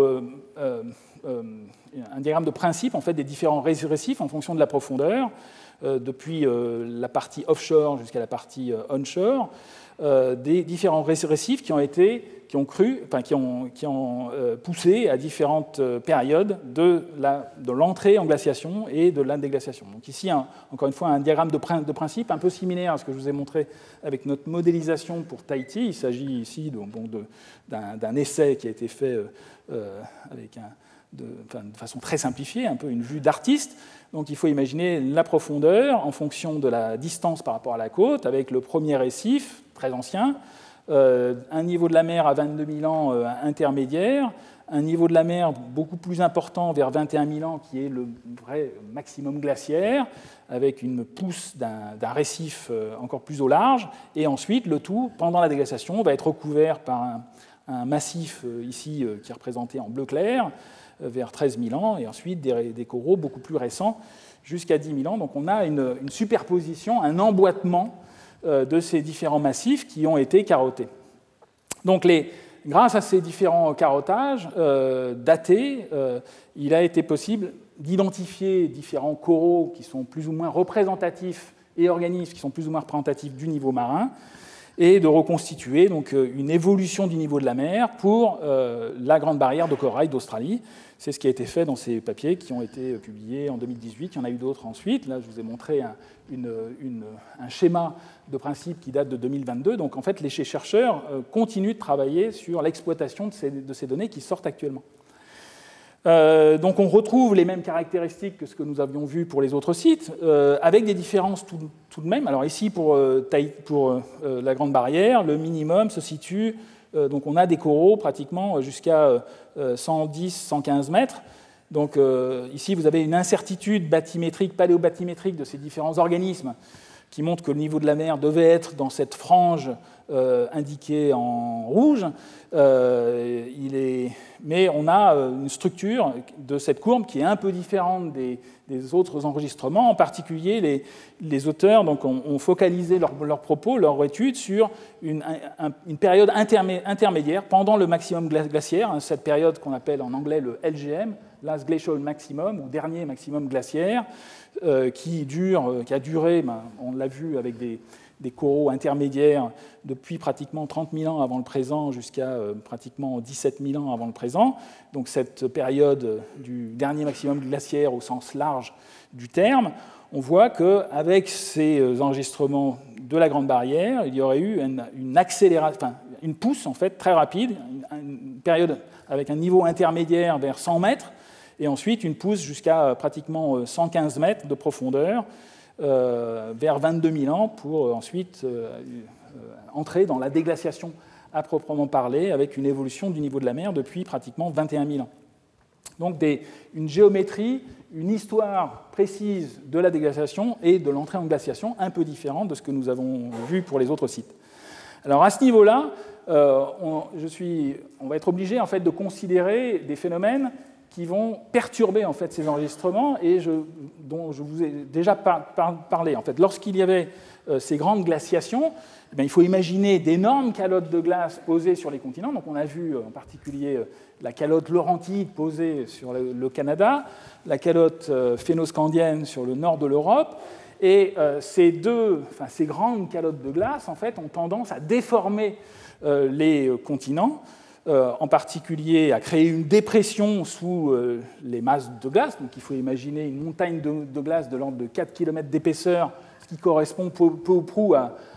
un diagramme de principe en fait, des différents récifs en fonction de la profondeur, depuis la partie offshore jusqu'à la partie onshore, des différents récifs qui ont poussé à différentes périodes de l'entrée en glaciation et de l'indéglaciation. Donc ici, encore une fois, un diagramme de principe un peu similaire à ce que je vous ai montré avec notre modélisation pour Tahiti. Il s'agit ici d'un essai qui a été fait de façon très simplifiée, un peu une vue d'artiste. Donc il faut imaginer la profondeur en fonction de la distance par rapport à la côte, avec le premier récif, très ancien, un niveau de la mer à 22 000 ans intermédiaire, un niveau de la mer beaucoup plus important vers 21 000 ans qui est le vrai maximum glaciaire, avec une pousse d'un récif encore plus au large, et ensuite le tout, pendant la déglaciation, va être recouvert par un massif ici qui est représenté en bleu clair, vers 13 000 ans, et ensuite des coraux beaucoup plus récents jusqu'à 10 000 ans. Donc on a une superposition, un emboîtement de ces différents massifs qui ont été carottés. Donc grâce à ces différents carottages datés, il a été possible d'identifier différents coraux qui sont plus ou moins représentatifs et organismes qui sont plus ou moins représentatifs du niveau marin, et de reconstituer donc, une évolution du niveau de la mer pour la Grande Barrière de Corail d'Australie. C'est ce qui a été fait dans ces papiers qui ont été publiés en 2018. Il y en a eu d'autres ensuite. Là, je vous ai montré un schéma de principe qui date de 2022. Donc, en fait, les chercheurs continuent de travailler sur l'exploitation de ces données qui sortent actuellement. Donc, on retrouve les mêmes caractéristiques que ce que nous avions vu pour les autres sites, avec des différences tout de même. Alors, ici, pour la Grande Barrière, le minimum se situe... donc on a des coraux pratiquement jusqu'à 110, 115 mètres. Donc ici, vous avez une incertitude bathymétrique, paléobathymétrique de ces différents organismes qui montrent que le niveau de la mer devait être dans cette frange indiquée en rouge. Mais mais on a une structure de cette courbe qui est un peu différente des autres enregistrements. En particulier, les auteurs ont focalisé leurs propos, leur étude, sur une période intermédiaire pendant le maximum glaciaire, cette période qu'on appelle en anglais le LGM, Last Glacial Maximum, ou dernier maximum glaciaire, qui a duré, on l'a vu avec des coraux intermédiaires depuis pratiquement 30 000 ans avant le présent jusqu'à pratiquement 17 000 ans avant le présent. Donc cette période du dernier maximum glaciaire au sens large du terme, on voit qu'avec ces enregistrements de la Grande Barrière, il y aurait eu une accélération, enfin, une pousse en fait très rapide, une période avec un niveau intermédiaire vers 100 mètres, et ensuite une pousse jusqu'à pratiquement 115 mètres de profondeur, vers 22 000 ans, pour ensuite entrer dans la déglaciation à proprement parler, avec une évolution du niveau de la mer depuis pratiquement 21 000 ans. Donc une géométrie, une histoire précise de la déglaciation et de l'entrée en glaciation un peu différente de ce que nous avons vu pour les autres sites. Alors à ce niveau-là, on va être obligé en fait, de considérer des phénomènes qui vont perturber en fait, ces enregistrements et dont je vous ai déjà parlé. En fait, lorsqu'il y avait ces grandes glaciations, il faut imaginer d'énormes calottes de glace posées sur les continents. Donc, on a vu en particulier la calotte laurentide posée sur le Canada, la calotte phénoscandienne sur le nord de l'Europe. Et ces grandes calottes de glace en fait, ont tendance à déformer les continents, en particulier à créer une dépression sous les masses de glace. Donc il faut imaginer une montagne de glace de l'ordre de 4 km d'épaisseur, ce qui correspond peu ou prou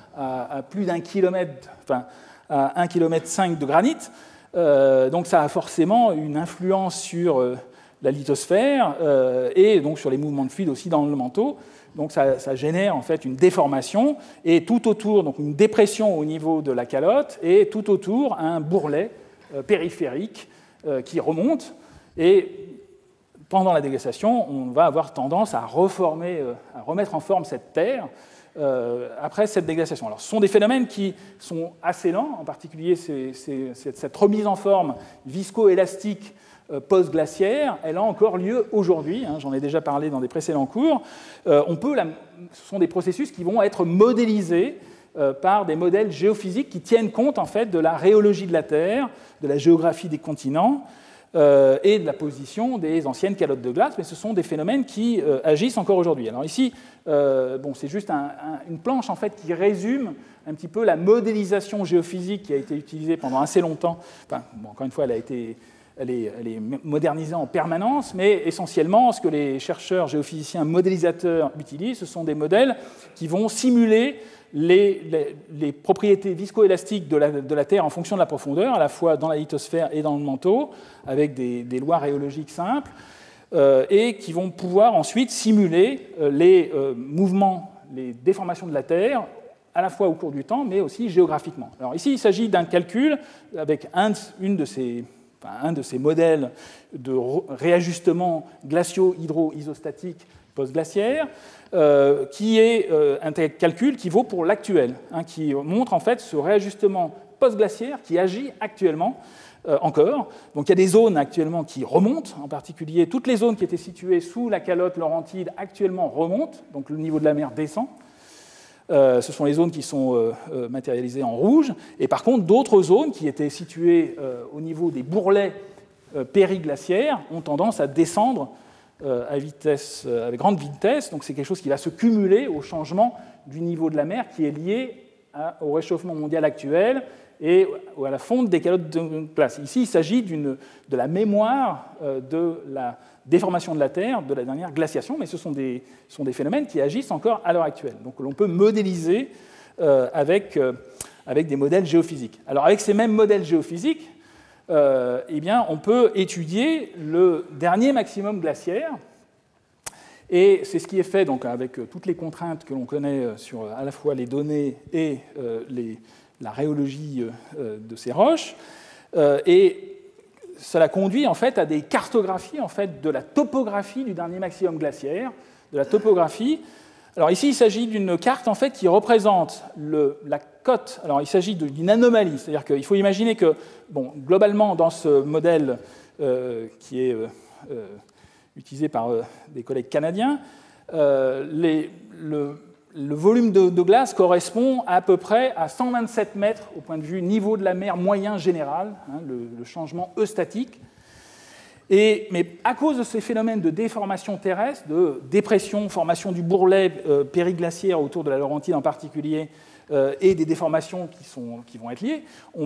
à plus d'1 kilomètre, enfin à 1,5 km de granit. Donc ça a forcément une influence sur la lithosphère et donc sur les mouvements de fluide aussi dans le manteau. Donc ça génère en fait une déformation et tout autour, donc une dépression au niveau de la calotte et tout autour un bourrelet périphérique qui remonte, et pendant la déglaciation, on va avoir tendance à remettre en forme cette terre après cette déglaciation. Alors, ce sont des phénomènes qui sont assez lents, en particulier cette remise en forme viscoélastique post-glaciaire, elle a encore lieu aujourd'hui, j'en ai déjà parlé dans des précédents cours. Ce sont des processus qui vont être modélisés par des modèles géophysiques qui tiennent compte en fait de la rhéologie de la Terre, de la géographie des continents et de la position des anciennes calottes de glace, mais ce sont des phénomènes qui agissent encore aujourd'hui. Alors ici, c'est juste une planche en fait qui résume un petit peu la modélisation géophysique qui a été utilisée pendant assez longtemps. Encore une fois, elle est modernisée en permanence, mais essentiellement, ce que les chercheurs géophysiciens modélisateurs utilisent, ce sont des modèles qui vont simuler les propriétés viscoélastiques de la Terre en fonction de la profondeur, à la fois dans la lithosphère et dans le manteau, avec des lois rhéologiques simples, et qui vont pouvoir ensuite simuler les mouvements, les déformations de la Terre, à la fois au cours du temps, mais aussi géographiquement. Alors ici, il s'agit d'un calcul avec un de ces modèles de réajustement glacio-hydro-isostatique post-glaciaire, qui est un calcul qui vaut pour l'actuel, qui montre en fait ce réajustement post-glaciaire qui agit actuellement encore. Donc il y a des zones actuellement qui remontent, en particulier toutes les zones qui étaient situées sous la calotte laurentide actuellement remontent, donc le niveau de la mer descend. Ce sont les zones qui sont matérialisées en rouge. Et par contre, d'autres zones qui étaient situées au niveau des bourrelets périglaciaires ont tendance à descendre avec grande vitesse. Donc c'est quelque chose qui va se cumuler au changement du niveau de la mer qui est lié au réchauffement mondial actuel et à la fonte des calottes de glace. Ici, il s'agit de la mémoire de la déformation de la Terre, de la dernière glaciation, mais ce sont des phénomènes qui agissent encore à l'heure actuelle. Donc l'on peut modéliser avec des modèles géophysiques. Alors avec ces mêmes modèles géophysiques, on peut étudier le dernier maximum glaciaire, et c'est ce qui est fait donc, avec toutes les contraintes que l'on connaît sur à la fois les données et la rhéologie de ces roches, et cela conduit en fait à des cartographies en fait, de la topographie du dernier maximum glaciaire, de la topographie. Alors ici, il s'agit d'une carte en fait, qui représente la cote. Alors il s'agit d'une anomalie, c'est-à-dire qu'il faut imaginer que, globalement, dans ce modèle qui est utilisé par des collègues canadiens, le volume de glace correspond à peu près à 127 mètres au point de vue niveau de la mer moyen général, le changement eustatique. Mais à cause de ces phénomènes de déformation terrestre, de dépression, formation du bourrelet périglaciaire autour de la Laurentide en particulier, et des déformations qui vont être liées,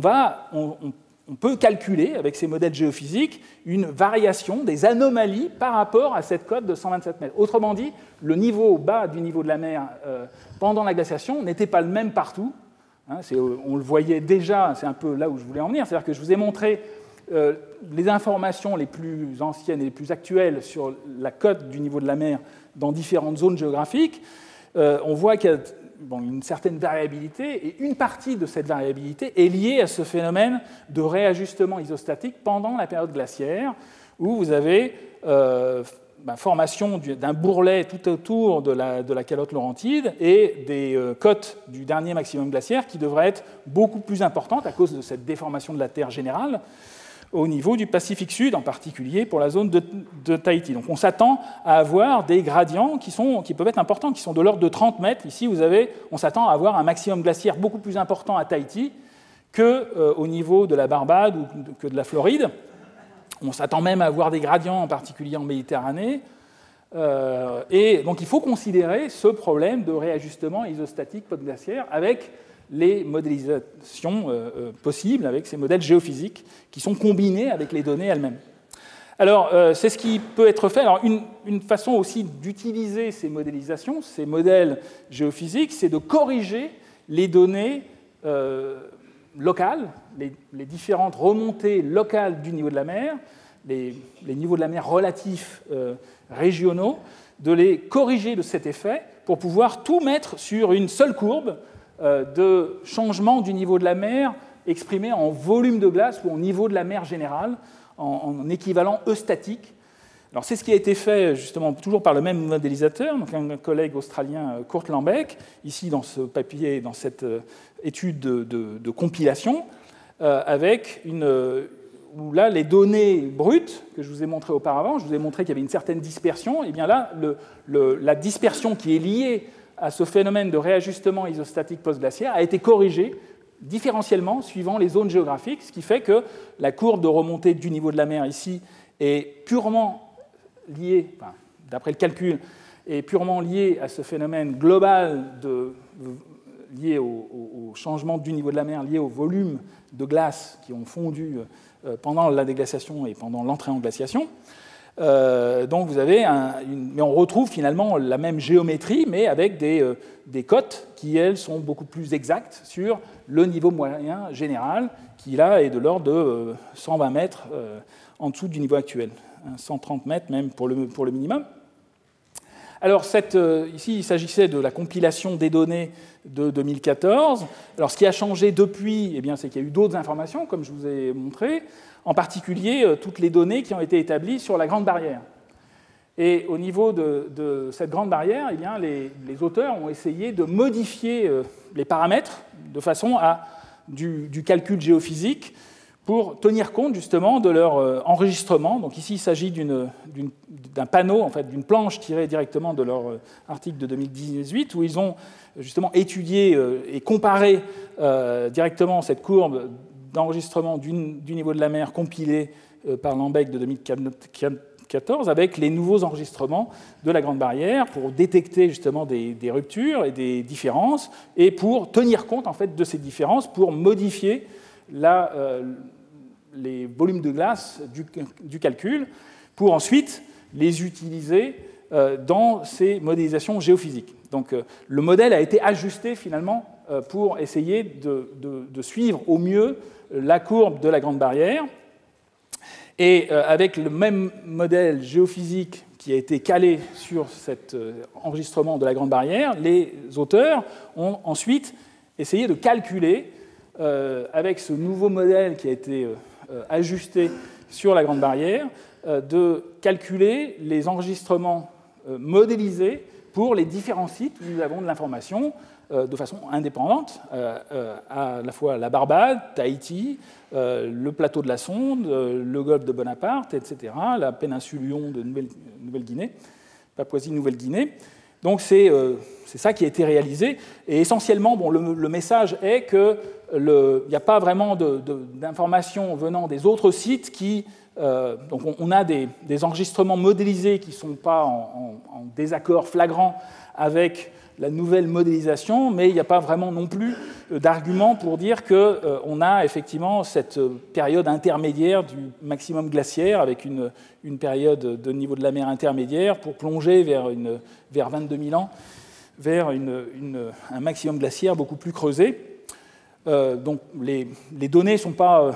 on peut calculer, avec ces modèles géophysiques, une variation des anomalies par rapport à cette cote de 127 mètres. Autrement dit, le niveau bas du niveau de la mer pendant la glaciation n'était pas le même partout. On le voyait déjà, c'est un peu là où je voulais en venir, c'est-à-dire que je vous ai montré les informations les plus anciennes et les plus actuelles sur la cote du niveau de la mer dans différentes zones géographiques. On voit qu'il y a une certaine variabilité, et une partie de cette variabilité est liée à ce phénomène de réajustement isostatique pendant la période glaciaire, où vous avez formation d'un bourrelet tout autour de la calotte laurentide et des cotes du dernier maximum glaciaire qui devraient être beaucoup plus importantes à cause de cette déformation de la Terre générale au niveau du Pacifique Sud, en particulier pour la zone de Tahiti. Donc on s'attend à avoir des gradients qui peuvent être importants, qui sont de l'ordre de 30 mètres. Ici, on s'attend à avoir un maximum glaciaire beaucoup plus important à Tahiti qu'au niveau de la Barbade ou que de la Floride. On s'attend même à avoir des gradients, en particulier en Méditerranée. Et donc il faut considérer ce problème de réajustement isostatique post-glaciaire avec les modélisations possibles, avec ces modèles géophysiques qui sont combinés avec les données elles-mêmes. Alors, c'est ce qui peut être fait. Alors, une façon aussi d'utiliser ces modélisations, ces modèles géophysiques, c'est de corriger les données locales, les différentes remontées locales du niveau de la mer, les niveaux de la mer relatifs régionaux, de les corriger de cet effet pour pouvoir tout mettre sur une seule courbe de changement du niveau de la mer exprimé en volume de glace ou en niveau de la mer général, en équivalent eustatique. Alors, c'est ce qui a été fait justement toujours par le même modélisateur, donc un collègue australien, Kurt Lambeck, ici dans ce papier, dans cette étude de compilation, avec où là, les données brutes que je vous ai montrées auparavant, je vous ai montré qu'il y avait une certaine dispersion, et bien là, la dispersion qui est liée à ce phénomène de réajustement isostatique post-glaciaire a été corrigée différentiellement suivant les zones géographiques, ce qui fait que la courbe de remontée du niveau de la mer ici est purement liée, d'après le calcul, est purement liée à ce phénomène global lié au changement du niveau de la mer, lié au volume de glace qui ont fondu pendant la déglaciation et pendant l'entrée en glaciation. Donc vous avez mais on retrouve finalement la même géométrie, mais avec des cotes qui, elles, sont beaucoup plus exactes sur le niveau moyen général, qui là est de l'ordre de 120 mètres en dessous du niveau actuel, 130 mètres même pour le minimum. Alors ici, il s'agissait de la compilation des données de 2014. Alors ce qui a changé depuis, eh bien, c'est qu'il y a eu d'autres informations, comme je vous ai montré, en particulier toutes les données qui ont été établies sur la Grande Barrière. Et au niveau de cette Grande Barrière, eh bien, les auteurs ont essayé de modifier les paramètres de façon à du calcul géophysique pour tenir compte justement de leur enregistrement. Donc ici, il s'agit d'un panneau, en fait, d'une planche tirée directement de leur article de 2018, où ils ont justement étudié et comparé directement cette courbe d'enregistrement du niveau de la mer compilée par Lambeck de 2014 avec les nouveaux enregistrements de la Grande Barrière pour détecter justement des ruptures et des différences et pour tenir compte en fait de ces différences pour modifier les volumes de glace du calcul pour ensuite les utiliser dans ces modélisations géophysiques. Donc le modèle a été ajusté finalement pour essayer de suivre au mieux la courbe de la Grande Barrière. Et avec le même modèle géophysique qui a été calé sur cet enregistrement de la Grande Barrière, les auteurs ont ensuite essayé de calculer, avec ce nouveau modèle qui a été ajusté sur la Grande Barrière, de calculer les enregistrements modélisés pour les différents sites où nous avons de l'information, de façon indépendante, à la fois la Barbade, Tahiti, le plateau de la Sonde, le golfe de Bonaparte, etc., la péninsule Lion de Nouvelle-Guinée, Papouasie-Nouvelle-Guinée. Donc c'est ça qui a été réalisé. Et essentiellement, bon, le message est qu'il n'y a pas vraiment d'informations venant des autres sites qui... donc on a des enregistrements modélisés qui ne sont pas en désaccord flagrant avec la nouvelle modélisation, mais il n'y a pas vraiment non plus d'argument pour dire qu'on a effectivement cette période intermédiaire du maximum glaciaire avec une période de niveau de la mer intermédiaire pour plonger vers 22 000 ans, vers un maximum glaciaire beaucoup plus creusé. Donc les données ne sont pas...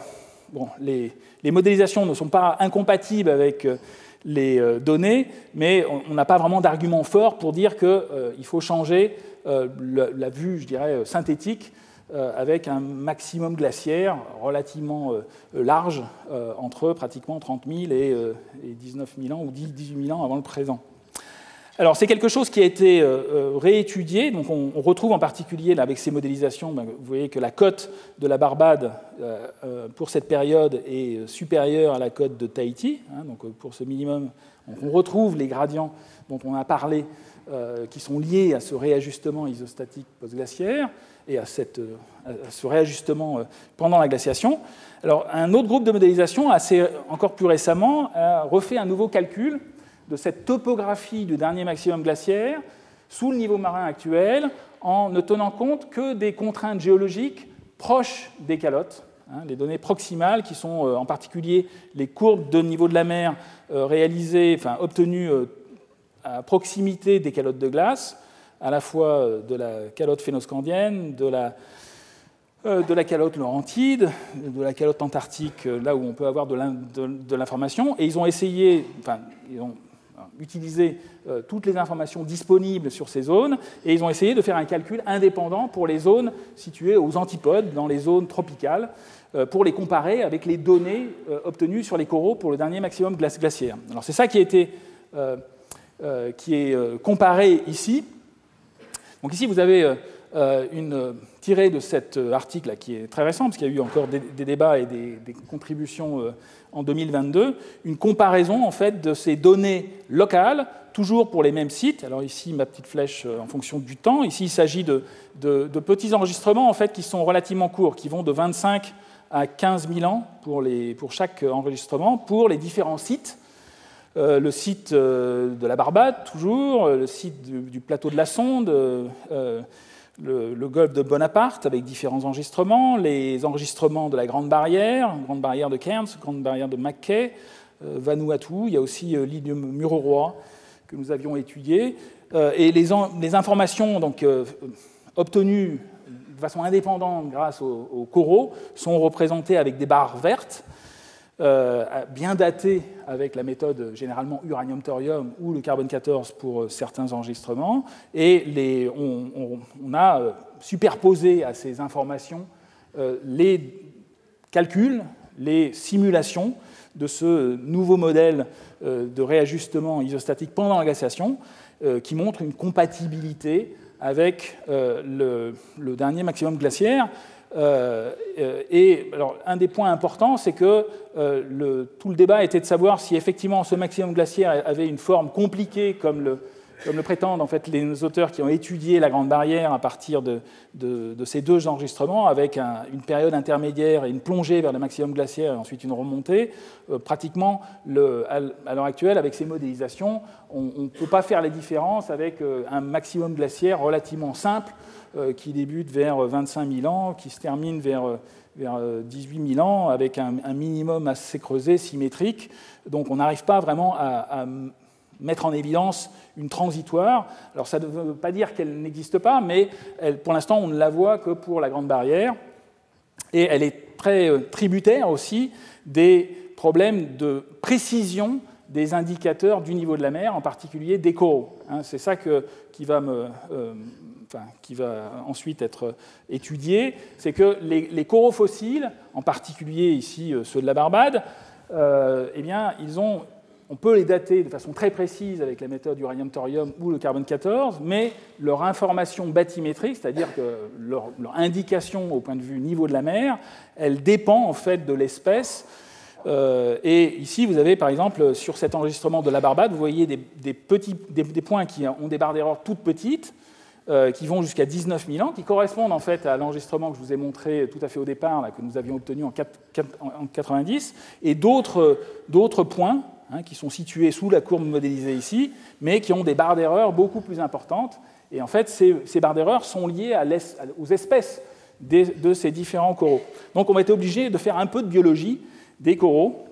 les modélisations ne sont pas incompatibles avec les données, mais on n'a pas vraiment d'argument fort pour dire qu'il faut changer la vue, je dirais, synthétique avec un maximum glaciaire relativement large, entre pratiquement 30 000 et 19 000 ans ou 18 000 ans avant le présent. Alors, c'est quelque chose qui a été réétudié. Donc, on retrouve en particulier, là, avec ces modélisations, vous voyez que la cote de la Barbade pour cette période est supérieure à la cote de Tahiti. Donc, pour ce minimum, on retrouve les gradients dont on a parlé, qui sont liés à ce réajustement isostatique postglaciaire et à ce réajustement pendant la glaciation. Alors, un autre groupe de modélisation, encore plus récemment, a refait un nouveau calcul de cette topographie du dernier maximum glaciaire sous le niveau marin actuel en ne tenant compte que des contraintes géologiques proches des calottes, les données proximales qui sont en particulier les courbes de niveau de la mer obtenues à proximité des calottes de glace, à la fois de la calotte phénoscandienne, de la calotte laurentide, de la calotte antarctique, là où on peut avoir de l'information. Et ils ont essayé, ils ont utilisé toutes les informations disponibles sur ces zones, et ils ont essayé de faire un calcul indépendant pour les zones situées aux antipodes, dans les zones tropicales, pour les comparer avec les données obtenues sur les coraux pour le dernier maximum glaciaire. Alors c'est ça qui est comparé ici. Donc ici, vous avez tiré de cet article qui est très récent, parce qu'il y a eu encore des débats et des contributions en 2022, une comparaison en fait de ces données locales, toujours pour les mêmes sites. Alors ici, ma petite flèche en fonction du temps. Ici, il s'agit de petits enregistrements en fait, qui sont relativement courts, qui vont de 25 à 15 000 ans pour chaque enregistrement, pour les différents sites. Le site de la Barbade, toujours, le site du plateau de la Sonde, le golfe de Bonaparte avec différents enregistrements, les enregistrements de la Grande Barrière de Cairns, Grande Barrière de Mackay, Vanuatu, il y a aussi l'île de Mururoa que nous avions étudiée, et les informations donc, obtenues de façon indépendante grâce aux coraux sont représentées avec des barres vertes, bien datées avec la méthode généralement uranium-thorium ou le carbone-14 pour certains enregistrements, et on a superposé à ces informations les calculs, les simulations de ce nouveau modèle de réajustement isostatique pendant la glaciation qui montre une compatibilité avec le dernier maximum glaciaire. Et alors, un des points importants, c'est que tout le débat était de savoir si effectivement ce maximum glaciaire avait une forme compliquée, comme le prétendent en fait, les auteurs qui ont étudié la Grande Barrière à partir de ces deux enregistrements, avec une période intermédiaire et une plongée vers le maximum glaciaire et ensuite une remontée. Pratiquement, à l'heure actuelle, avec ces modélisations, on ne peut pas faire les différences avec un maximum glaciaire relativement simple, qui débute vers 25 000 ans, qui se termine vers 18 000 ans, avec un minimum assez creusé, symétrique. Donc on n'arrive pas vraiment à mettre en évidence une transitoire. Alors ça ne veut pas dire qu'elle n'existe pas, mais pour l'instant on ne la voit que pour la Grande Barrière. Et elle est très tributaire aussi des problèmes de précision des indicateurs du niveau de la mer, en particulier des coraux. C'est ça qui va ensuite être étudié, c'est que les coraux fossiles, en particulier ici ceux de la Barbade, eh bien, ils ont On peut les dater de façon très précise avec la méthode uranium-thorium ou le carbone-14, mais leur information bathymétrique, c'est-à-dire que leur indication au point de vue niveau de la mer, elle dépend en fait de l'espèce. Et ici, vous avez par exemple, sur cet enregistrement de la Barbade, vous voyez des points qui ont des barres d'erreur toutes petites, qui vont jusqu'à 19 000 ans, qui correspondent en fait à l'enregistrement que je vous ai montré tout à fait au départ, là, que nous avions obtenu en 90, et d'autres points qui sont situés sous la courbe modélisée ici, mais qui ont des barres d'erreur beaucoup plus importantes. Et en fait, ces barres d'erreur sont liées aux espèces de ces différents coraux. Donc on va être obligé de faire un peu de biologie des coraux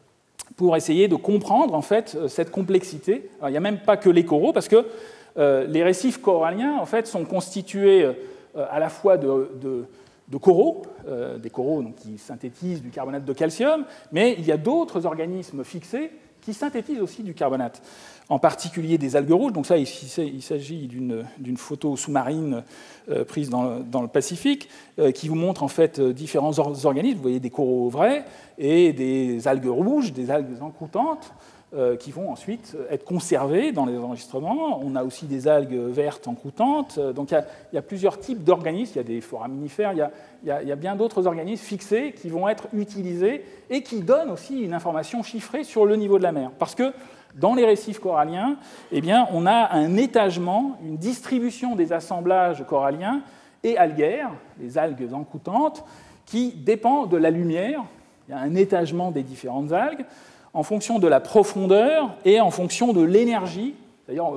pour essayer de comprendre en fait cette complexité. Alors, il n'y a même pas que les coraux, parce que les récifs coralliens en fait, sont constitués à la fois de coraux, des coraux donc, qui synthétisent du carbonate de calcium, mais il y a d'autres organismes fixés qui synthétisent aussi du carbonate, en particulier des algues rouges. Donc ça, il s'agit d'une photo sous-marine prise dans le Pacifique, qui vous montre en fait différents organismes. Vous voyez des coraux vrais et des algues rouges, des algues encroutantes, qui vont ensuite être conservées dans les enregistrements. On a aussi des algues vertes encroutantes. Donc il y a plusieurs types d'organismes. Il y a des foraminifères, il y a bien d'autres organismes fixés qui vont être utilisés et qui donnent aussi une information chiffrée sur le niveau de la mer. Parce que dans les récifs coralliens, eh bien, on a un étagement, une distribution des assemblages coralliens et algaires, les algues encroutantes, qui dépend de la lumière. Il y a un étagement des différentes algues en fonction de la profondeur et en fonction de l'énergie. D'ailleurs,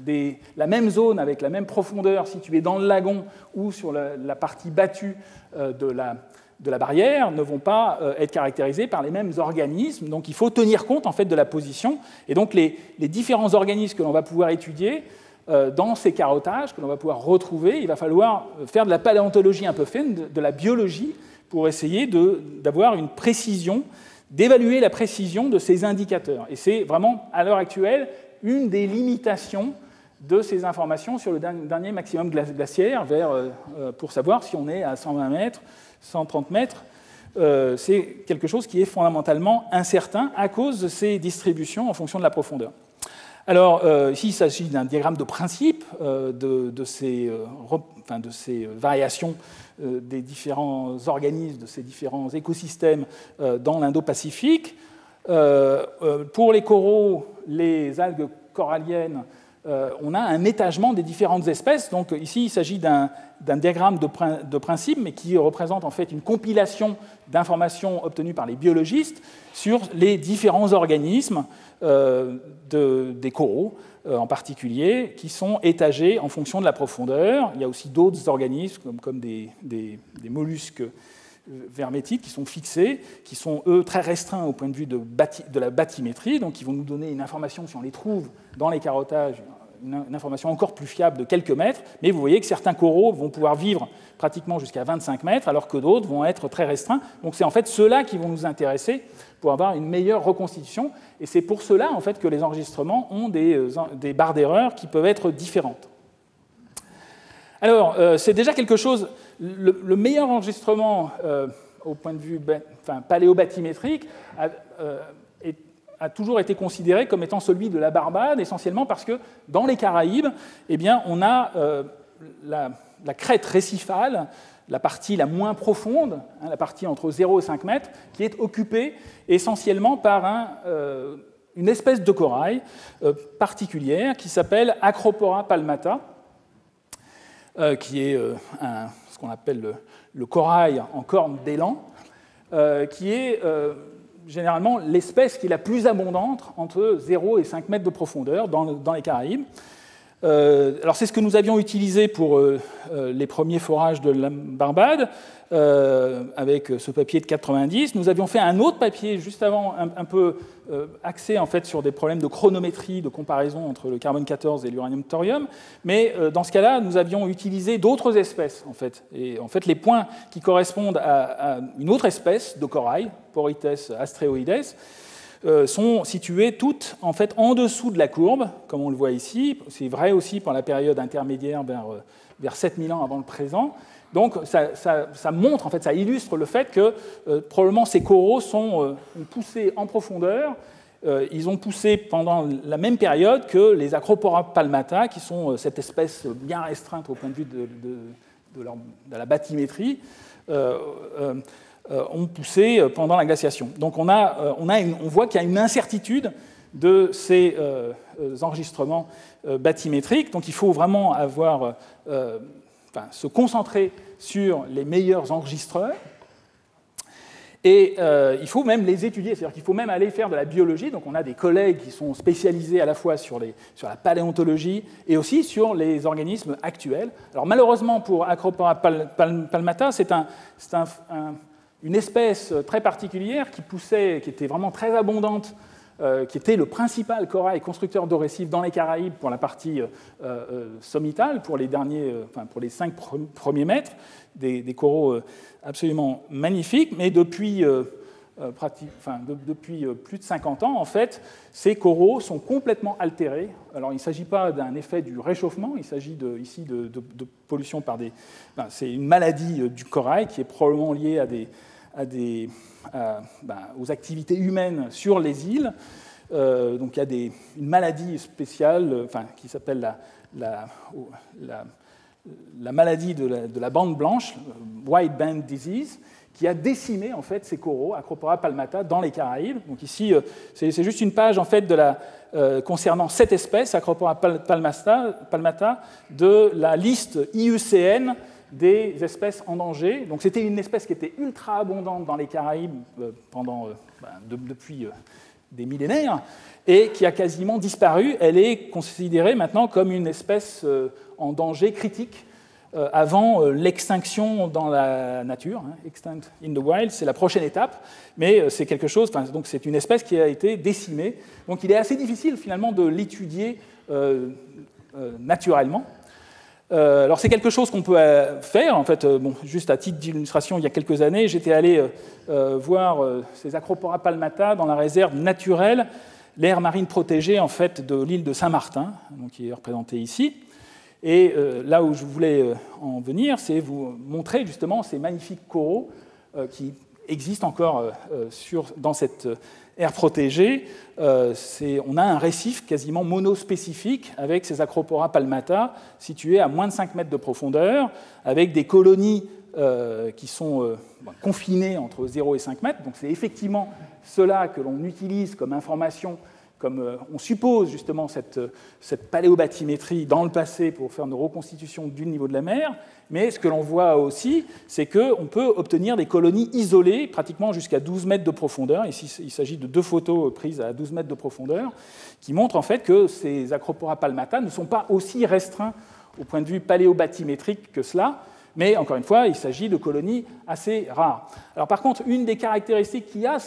la même zone avec la même profondeur située dans le lagon ou sur la partie battue de la barrière ne vont pas être caractérisées par les mêmes organismes. Donc il faut tenir compte en fait, de la position. Et donc les différents organismes que l'on va pouvoir étudier dans ces carottages, que l'on va pouvoir retrouver, il va falloir faire de la paléontologie un peu fine, de la biologie, pour essayer d'avoir une précision, d'évaluer la précision de ces indicateurs. Et c'est vraiment, à l'heure actuelle, une des limitations de ces informations sur le dernier maximum glaciaire, pour savoir si on est à 120 mètres, 130 mètres. C'est quelque chose qui est fondamentalement incertain à cause de ces distributions en fonction de la profondeur. Alors, ici, il s'agit d'un diagramme de principe de ces variations des différents organismes, de ces différents écosystèmes dans l'Indo-Pacifique. Pour les coraux, les algues coralliennes, on a un étagement des différentes espèces. Donc ici, il s'agit d'un diagramme de principe, mais qui représente en fait une compilation d'informations obtenues par les biologistes sur les différents organismes des coraux, en particulier, qui sont étagés en fonction de la profondeur. Il y a aussi d'autres organismes, comme des mollusques vermétites, qui sont fixés, qui sont, eux, très restreints au point de vue de la bathymétrie, donc qui vont nous donner une information, si on les trouve dans les carottages, une information encore plus fiable de quelques mètres, mais vous voyez que certains coraux vont pouvoir vivre pratiquement jusqu'à 25 mètres, alors que d'autres vont être très restreints. Donc c'est en fait ceux-là qui vont nous intéresser pour avoir une meilleure reconstitution, et c'est pour cela en fait, que les enregistrements ont des barres d'erreur qui peuvent être différentes. Alors, c'est déjà quelque chose, le meilleur enregistrement au point de vue paléobathymétrique a toujours été considéré comme étant celui de la Barbade, essentiellement parce que dans les Caraïbes, eh bien, on a la crête récifale, la partie la moins profonde, la partie entre 0 et 5 mètres, qui est occupée essentiellement par une espèce de corail particulière qui s'appelle Acropora palmata, qui est ce qu'on appelle le corail en corne d'élan, qui est généralement l'espèce qui est la plus abondante entre 0 et 5 mètres de profondeur dans les Caraïbes. Alors c'est ce que nous avions utilisé pour les premiers forages de la Barbade, avec ce papier de 90. Nous avions fait un autre papier juste avant, un peu axé en fait, sur des problèmes de chronométrie, de comparaison entre le carbone-14 et l'uranium-thorium. Mais dans ce cas-là, nous avions utilisé d'autres espèces. En fait. Et en fait, les points qui correspondent à une autre espèce de corail, Porites astreoides, sont situées toutes en fait en dessous de la courbe, comme on le voit ici. C'est vrai aussi pour la période intermédiaire vers 7000 ans avant le présent. Donc ça montre, en fait, ça illustre le fait que probablement ces coraux sont poussés en profondeur ils ont poussé pendant la même période que les Acropora palmata, qui sont cette espèce bien restreinte au point de vue de la bathymétrie, ont poussé pendant la glaciation. Donc on voit qu'il y a une incertitude de ces enregistrements bathymétriques. Donc il faut vraiment se concentrer sur les meilleurs enregistreurs. Et il faut même les étudier, c'est-à-dire qu'il faut même aller faire de la biologie. Donc on a des collègues qui sont spécialisés à la fois sur la paléontologie et aussi sur les organismes actuels. Alors malheureusement pour Acropora palmata, c'est une espèce très particulière qui était vraiment très abondante, qui était le principal corail constructeur de récifs dans les Caraïbes pour la partie sommitale, pour les 5 premiers mètres, des coraux absolument magnifiques, mais depuis plus de 50 ans, en fait, ces coraux sont complètement altérés. Alors, il ne s'agit pas d'un effet du réchauffement, il s'agit ici de pollution par c'est une maladie du corail qui est probablement liée aux activités humaines sur les îles. Donc, il y a une maladie spéciale qui s'appelle la maladie de la bande blanche, White Band Disease, qui a décimé en fait ces coraux, Acropora palmata, dans les Caraïbes. Donc ici, c'est juste une page en fait concernant cette espèce, Acropora palmata, de la liste IUCN des espèces en danger. Donc c'était une espèce qui était ultra abondante dans les Caraïbes depuis des millénaires et qui a quasiment disparu. Elle est considérée maintenant comme une espèce en danger critique avant l'extinction dans la nature, extinct in the wild, c'est la prochaine étape, mais c'est quelque chose, donc c'est une espèce qui a été décimée, donc il est assez difficile finalement de l'étudier naturellement. Alors c'est quelque chose qu'on peut faire, en fait, juste à titre d'illustration, il y a quelques années, j'étais allé voir ces Acropora palmata dans la réserve naturelle, l'aire marine protégée en fait de l'île de Saint-Martin, donc qui est représentée ici. Et là où je voulais en venir, c'est vous montrer justement ces magnifiques coraux qui existent encore dans cette aire protégée. On a un récif quasiment monospécifique avec ces Acropora palmata situés à moins de 5 mètres de profondeur, avec des colonies qui sont confinées entre 0 et 5 mètres. Donc c'est effectivement cela que l'on utilise comme information, comme on suppose justement cette paléobathymétrie dans le passé pour faire une reconstitution du niveau de la mer, mais ce que l'on voit aussi, c'est qu'on peut obtenir des colonies isolées, pratiquement jusqu'à 12 mètres de profondeur. Ici, il s'agit de 2 photos prises à 12 mètres de profondeur, qui montrent en fait que ces Acropora palmata ne sont pas aussi restreints au point de vue paléobathymétrique que cela, mais encore une fois, il s'agit de colonies assez rares. Alors par contre, une des caractéristiques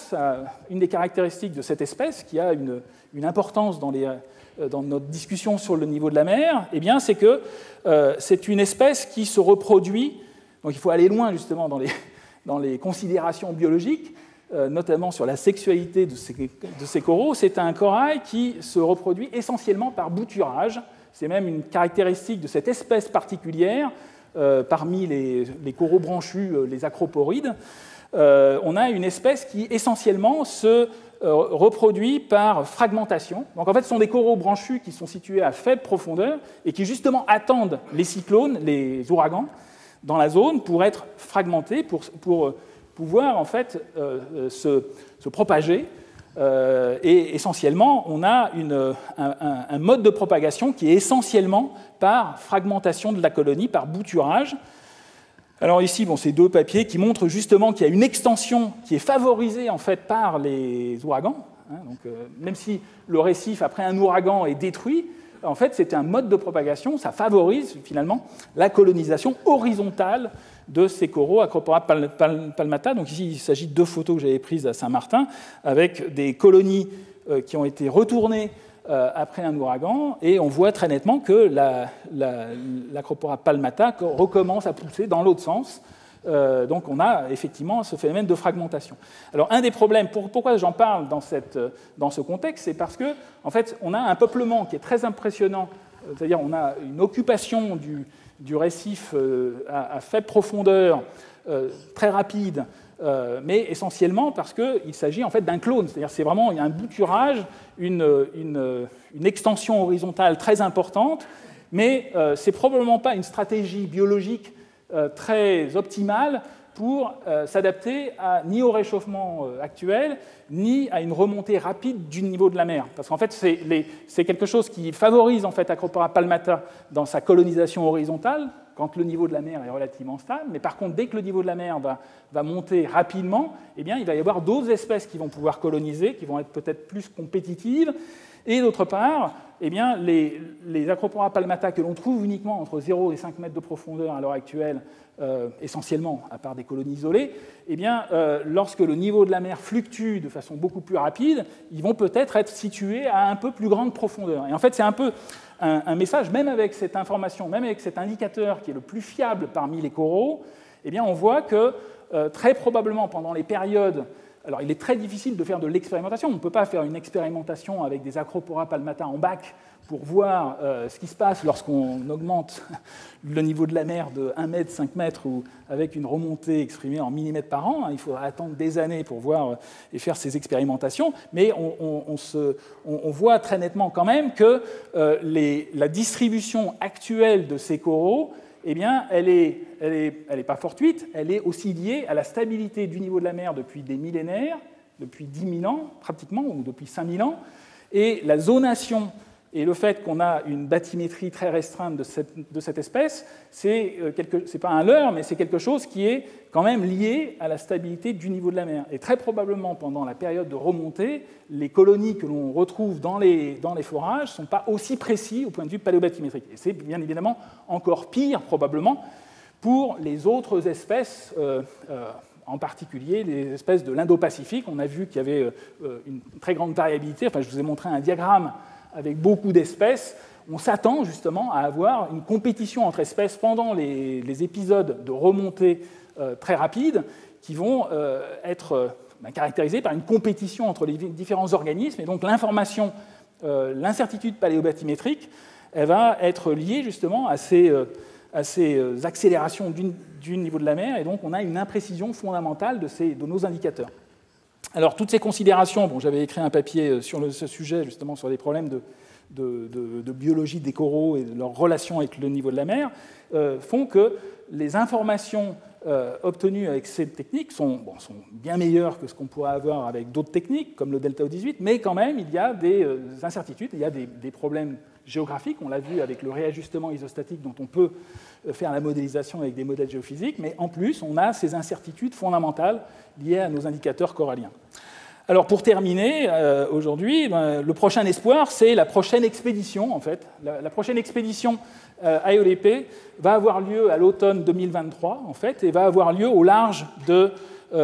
de cette espèce, qui a une importance dans notre discussion sur le niveau de la mer, eh bien, c'est que c'est une espèce qui se reproduit, donc il faut aller loin justement dans les considérations biologiques, notamment sur la sexualité de ces coraux. C'est un corail qui se reproduit essentiellement par bouturage. C'est même une caractéristique de cette espèce particulière. Parmi les coraux branchus, les acroporides, on a une espèce qui essentiellement se reproduit par fragmentation. Donc en fait, ce sont des coraux branchus qui sont situés à faible profondeur et qui justement attendent les cyclones, les ouragans, dans la zone pour être fragmentés, pour pouvoir en fait se propager. Et essentiellement, on a un mode de propagation qui est essentiellement par fragmentation de la colonie, par bouturage. Alors ici, c'est 2 papiers qui montrent justement qu'il y a une extension qui est favorisée en fait par les ouragans. Donc, même si le récif après un ouragan est détruit, en fait, c'est un mode de propagation, ça favorise finalement la colonisation horizontale de ces coraux Acropora palmata. Donc ici, il s'agit de 2 photos que j'avais prises à Saint-Martin avec des colonies qui ont été retournées après un ouragan, et on voit très nettement que l'Acropora palmata recommence à pousser dans l'autre sens. Donc on a effectivement ce phénomène de fragmentation. Alors un des problèmes, pourquoi j'en parle dans ce contexte, c'est parce que en fait, on a un peuplement qui est très impressionnant, c'est-à-dire on a une occupation du récif à faible profondeur très rapide, mais essentiellement parce qu'il s'agit en fait d'un clone. C'est-à-dire c'est vraiment un bouturage, une extension horizontale très importante, mais ce n'est probablement pas une stratégie biologique très optimale pour s'adapter ni au réchauffement actuel, ni à une remontée rapide du niveau de la mer. Parce qu'en fait, c'est quelque chose qui favorise en fait Acropora palmata dans sa colonisation horizontale, quand le niveau de la mer est relativement stable. Mais par contre, dès que le niveau de la mer va monter rapidement, eh bien, il va y avoir d'autres espèces qui vont pouvoir coloniser, qui vont être peut-être plus compétitives. Et d'autre part, eh bien, les Acropora palmata que l'on trouve uniquement entre 0 et 5 mètres de profondeur à l'heure actuelle, essentiellement, à part des colonies isolées, eh bien, lorsque le niveau de la mer fluctue de façon beaucoup plus rapide, ils vont peut-être être situés à un peu plus grande profondeur. Et en fait, c'est un peu un message, même avec cette information, même avec cet indicateur qui est le plus fiable parmi les coraux, eh bien, on voit que très probablement pendant les périodes... Alors, il est très difficile de faire de l'expérimentation. On ne peut pas faire une expérimentation avec des Acropora palmata en bac pour voir ce qui se passe lorsqu'on augmente le niveau de la mer de 1 mètre, 5 mètres, ou avec une remontée exprimée en millimètres par an. Il faudra attendre des années pour voir et faire ces expérimentations. Mais on voit très nettement quand même que la distribution actuelle de ces coraux, eh bien, elle est pas fortuite, elle est aussi liée à la stabilité du niveau de la mer depuis des millénaires, depuis 10 000 ans pratiquement, ou depuis 5 000 ans, et la zonation et le fait qu'on a une bathymétrie très restreinte de cette espèce, c'est pas un leurre, mais c'est quelque chose qui est quand même lié à la stabilité du niveau de la mer. Et très probablement, pendant la période de remontée, les colonies que l'on retrouve dans les forages ne sont pas aussi précis au point de vue paléobathymétrique. Et c'est bien évidemment encore pire, probablement, pour les autres espèces, en particulier les espèces de l'Indo-Pacifique. On a vu qu'il y avait une très grande variabilité. Enfin, je vous ai montré un diagramme avec beaucoup d'espèces. On s'attend justement à avoir une compétition entre espèces pendant les épisodes de remontée très rapides qui vont être caractérisés par une compétition entre les différents organismes. Et donc l'information, l'incertitude paléobathymétrique, elle va être liée justement à ces accélérations du niveau de la mer. Et donc on a une imprécision fondamentale de nos indicateurs. Alors, toutes ces considérations, bon, j'avais écrit un papier sur ce sujet, justement, sur les problèmes de biologie des coraux et de leur relation avec le niveau de la mer, font que les informations obtenues avec ces techniques sont bien meilleures que ce qu'on pourrait avoir avec d'autres techniques, comme le delta O18, mais quand même, il y a des incertitudes, il y a des problèmes géographiques. On l'a vu avec le réajustement isostatique dont on peut faire la modélisation avec des modèles géophysiques, mais en plus, on a ces incertitudes fondamentales liées à nos indicateurs coralliens. Alors, pour terminer, aujourd'hui, le prochain espoir, c'est la prochaine expédition, en fait. La prochaine expédition AEDP va avoir lieu à l'automne 2023, en fait, et va avoir lieu au large de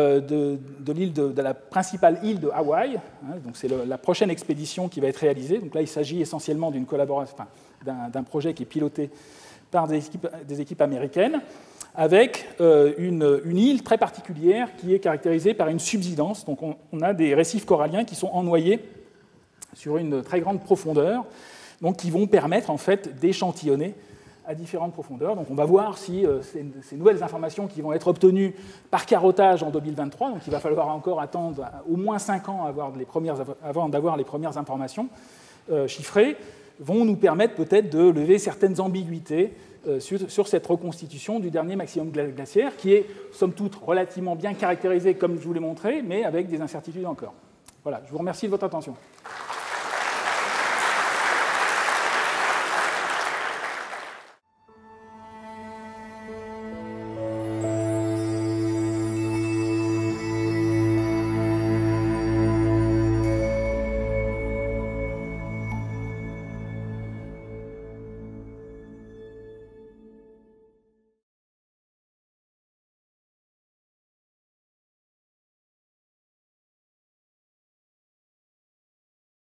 la principale île de Hawaï. Donc c'est la prochaine expédition qui va être réalisée. Donc là, il s'agit essentiellement d'une collaboration, d'un projet qui est piloté par des équipes américaines, avec une île très particulière qui est caractérisée par une subsidence. Donc on a des récifs coralliens qui sont ennoyés sur une très grande profondeur, donc qui vont permettre en fait d'échantillonner à différentes profondeurs. Donc on va voir si ces nouvelles informations qui vont être obtenues par carottage en 2023, donc il va falloir encore attendre au moins 5 ans avant d'avoir les premières informations chiffrées, vont nous permettre peut-être de lever certaines ambiguïtés sur cette reconstitution du dernier maximum glaciaire, qui est, somme toute, relativement bien caractérisé, comme je vous l'ai montré, mais avec des incertitudes encore. Voilà, je vous remercie de votre attention.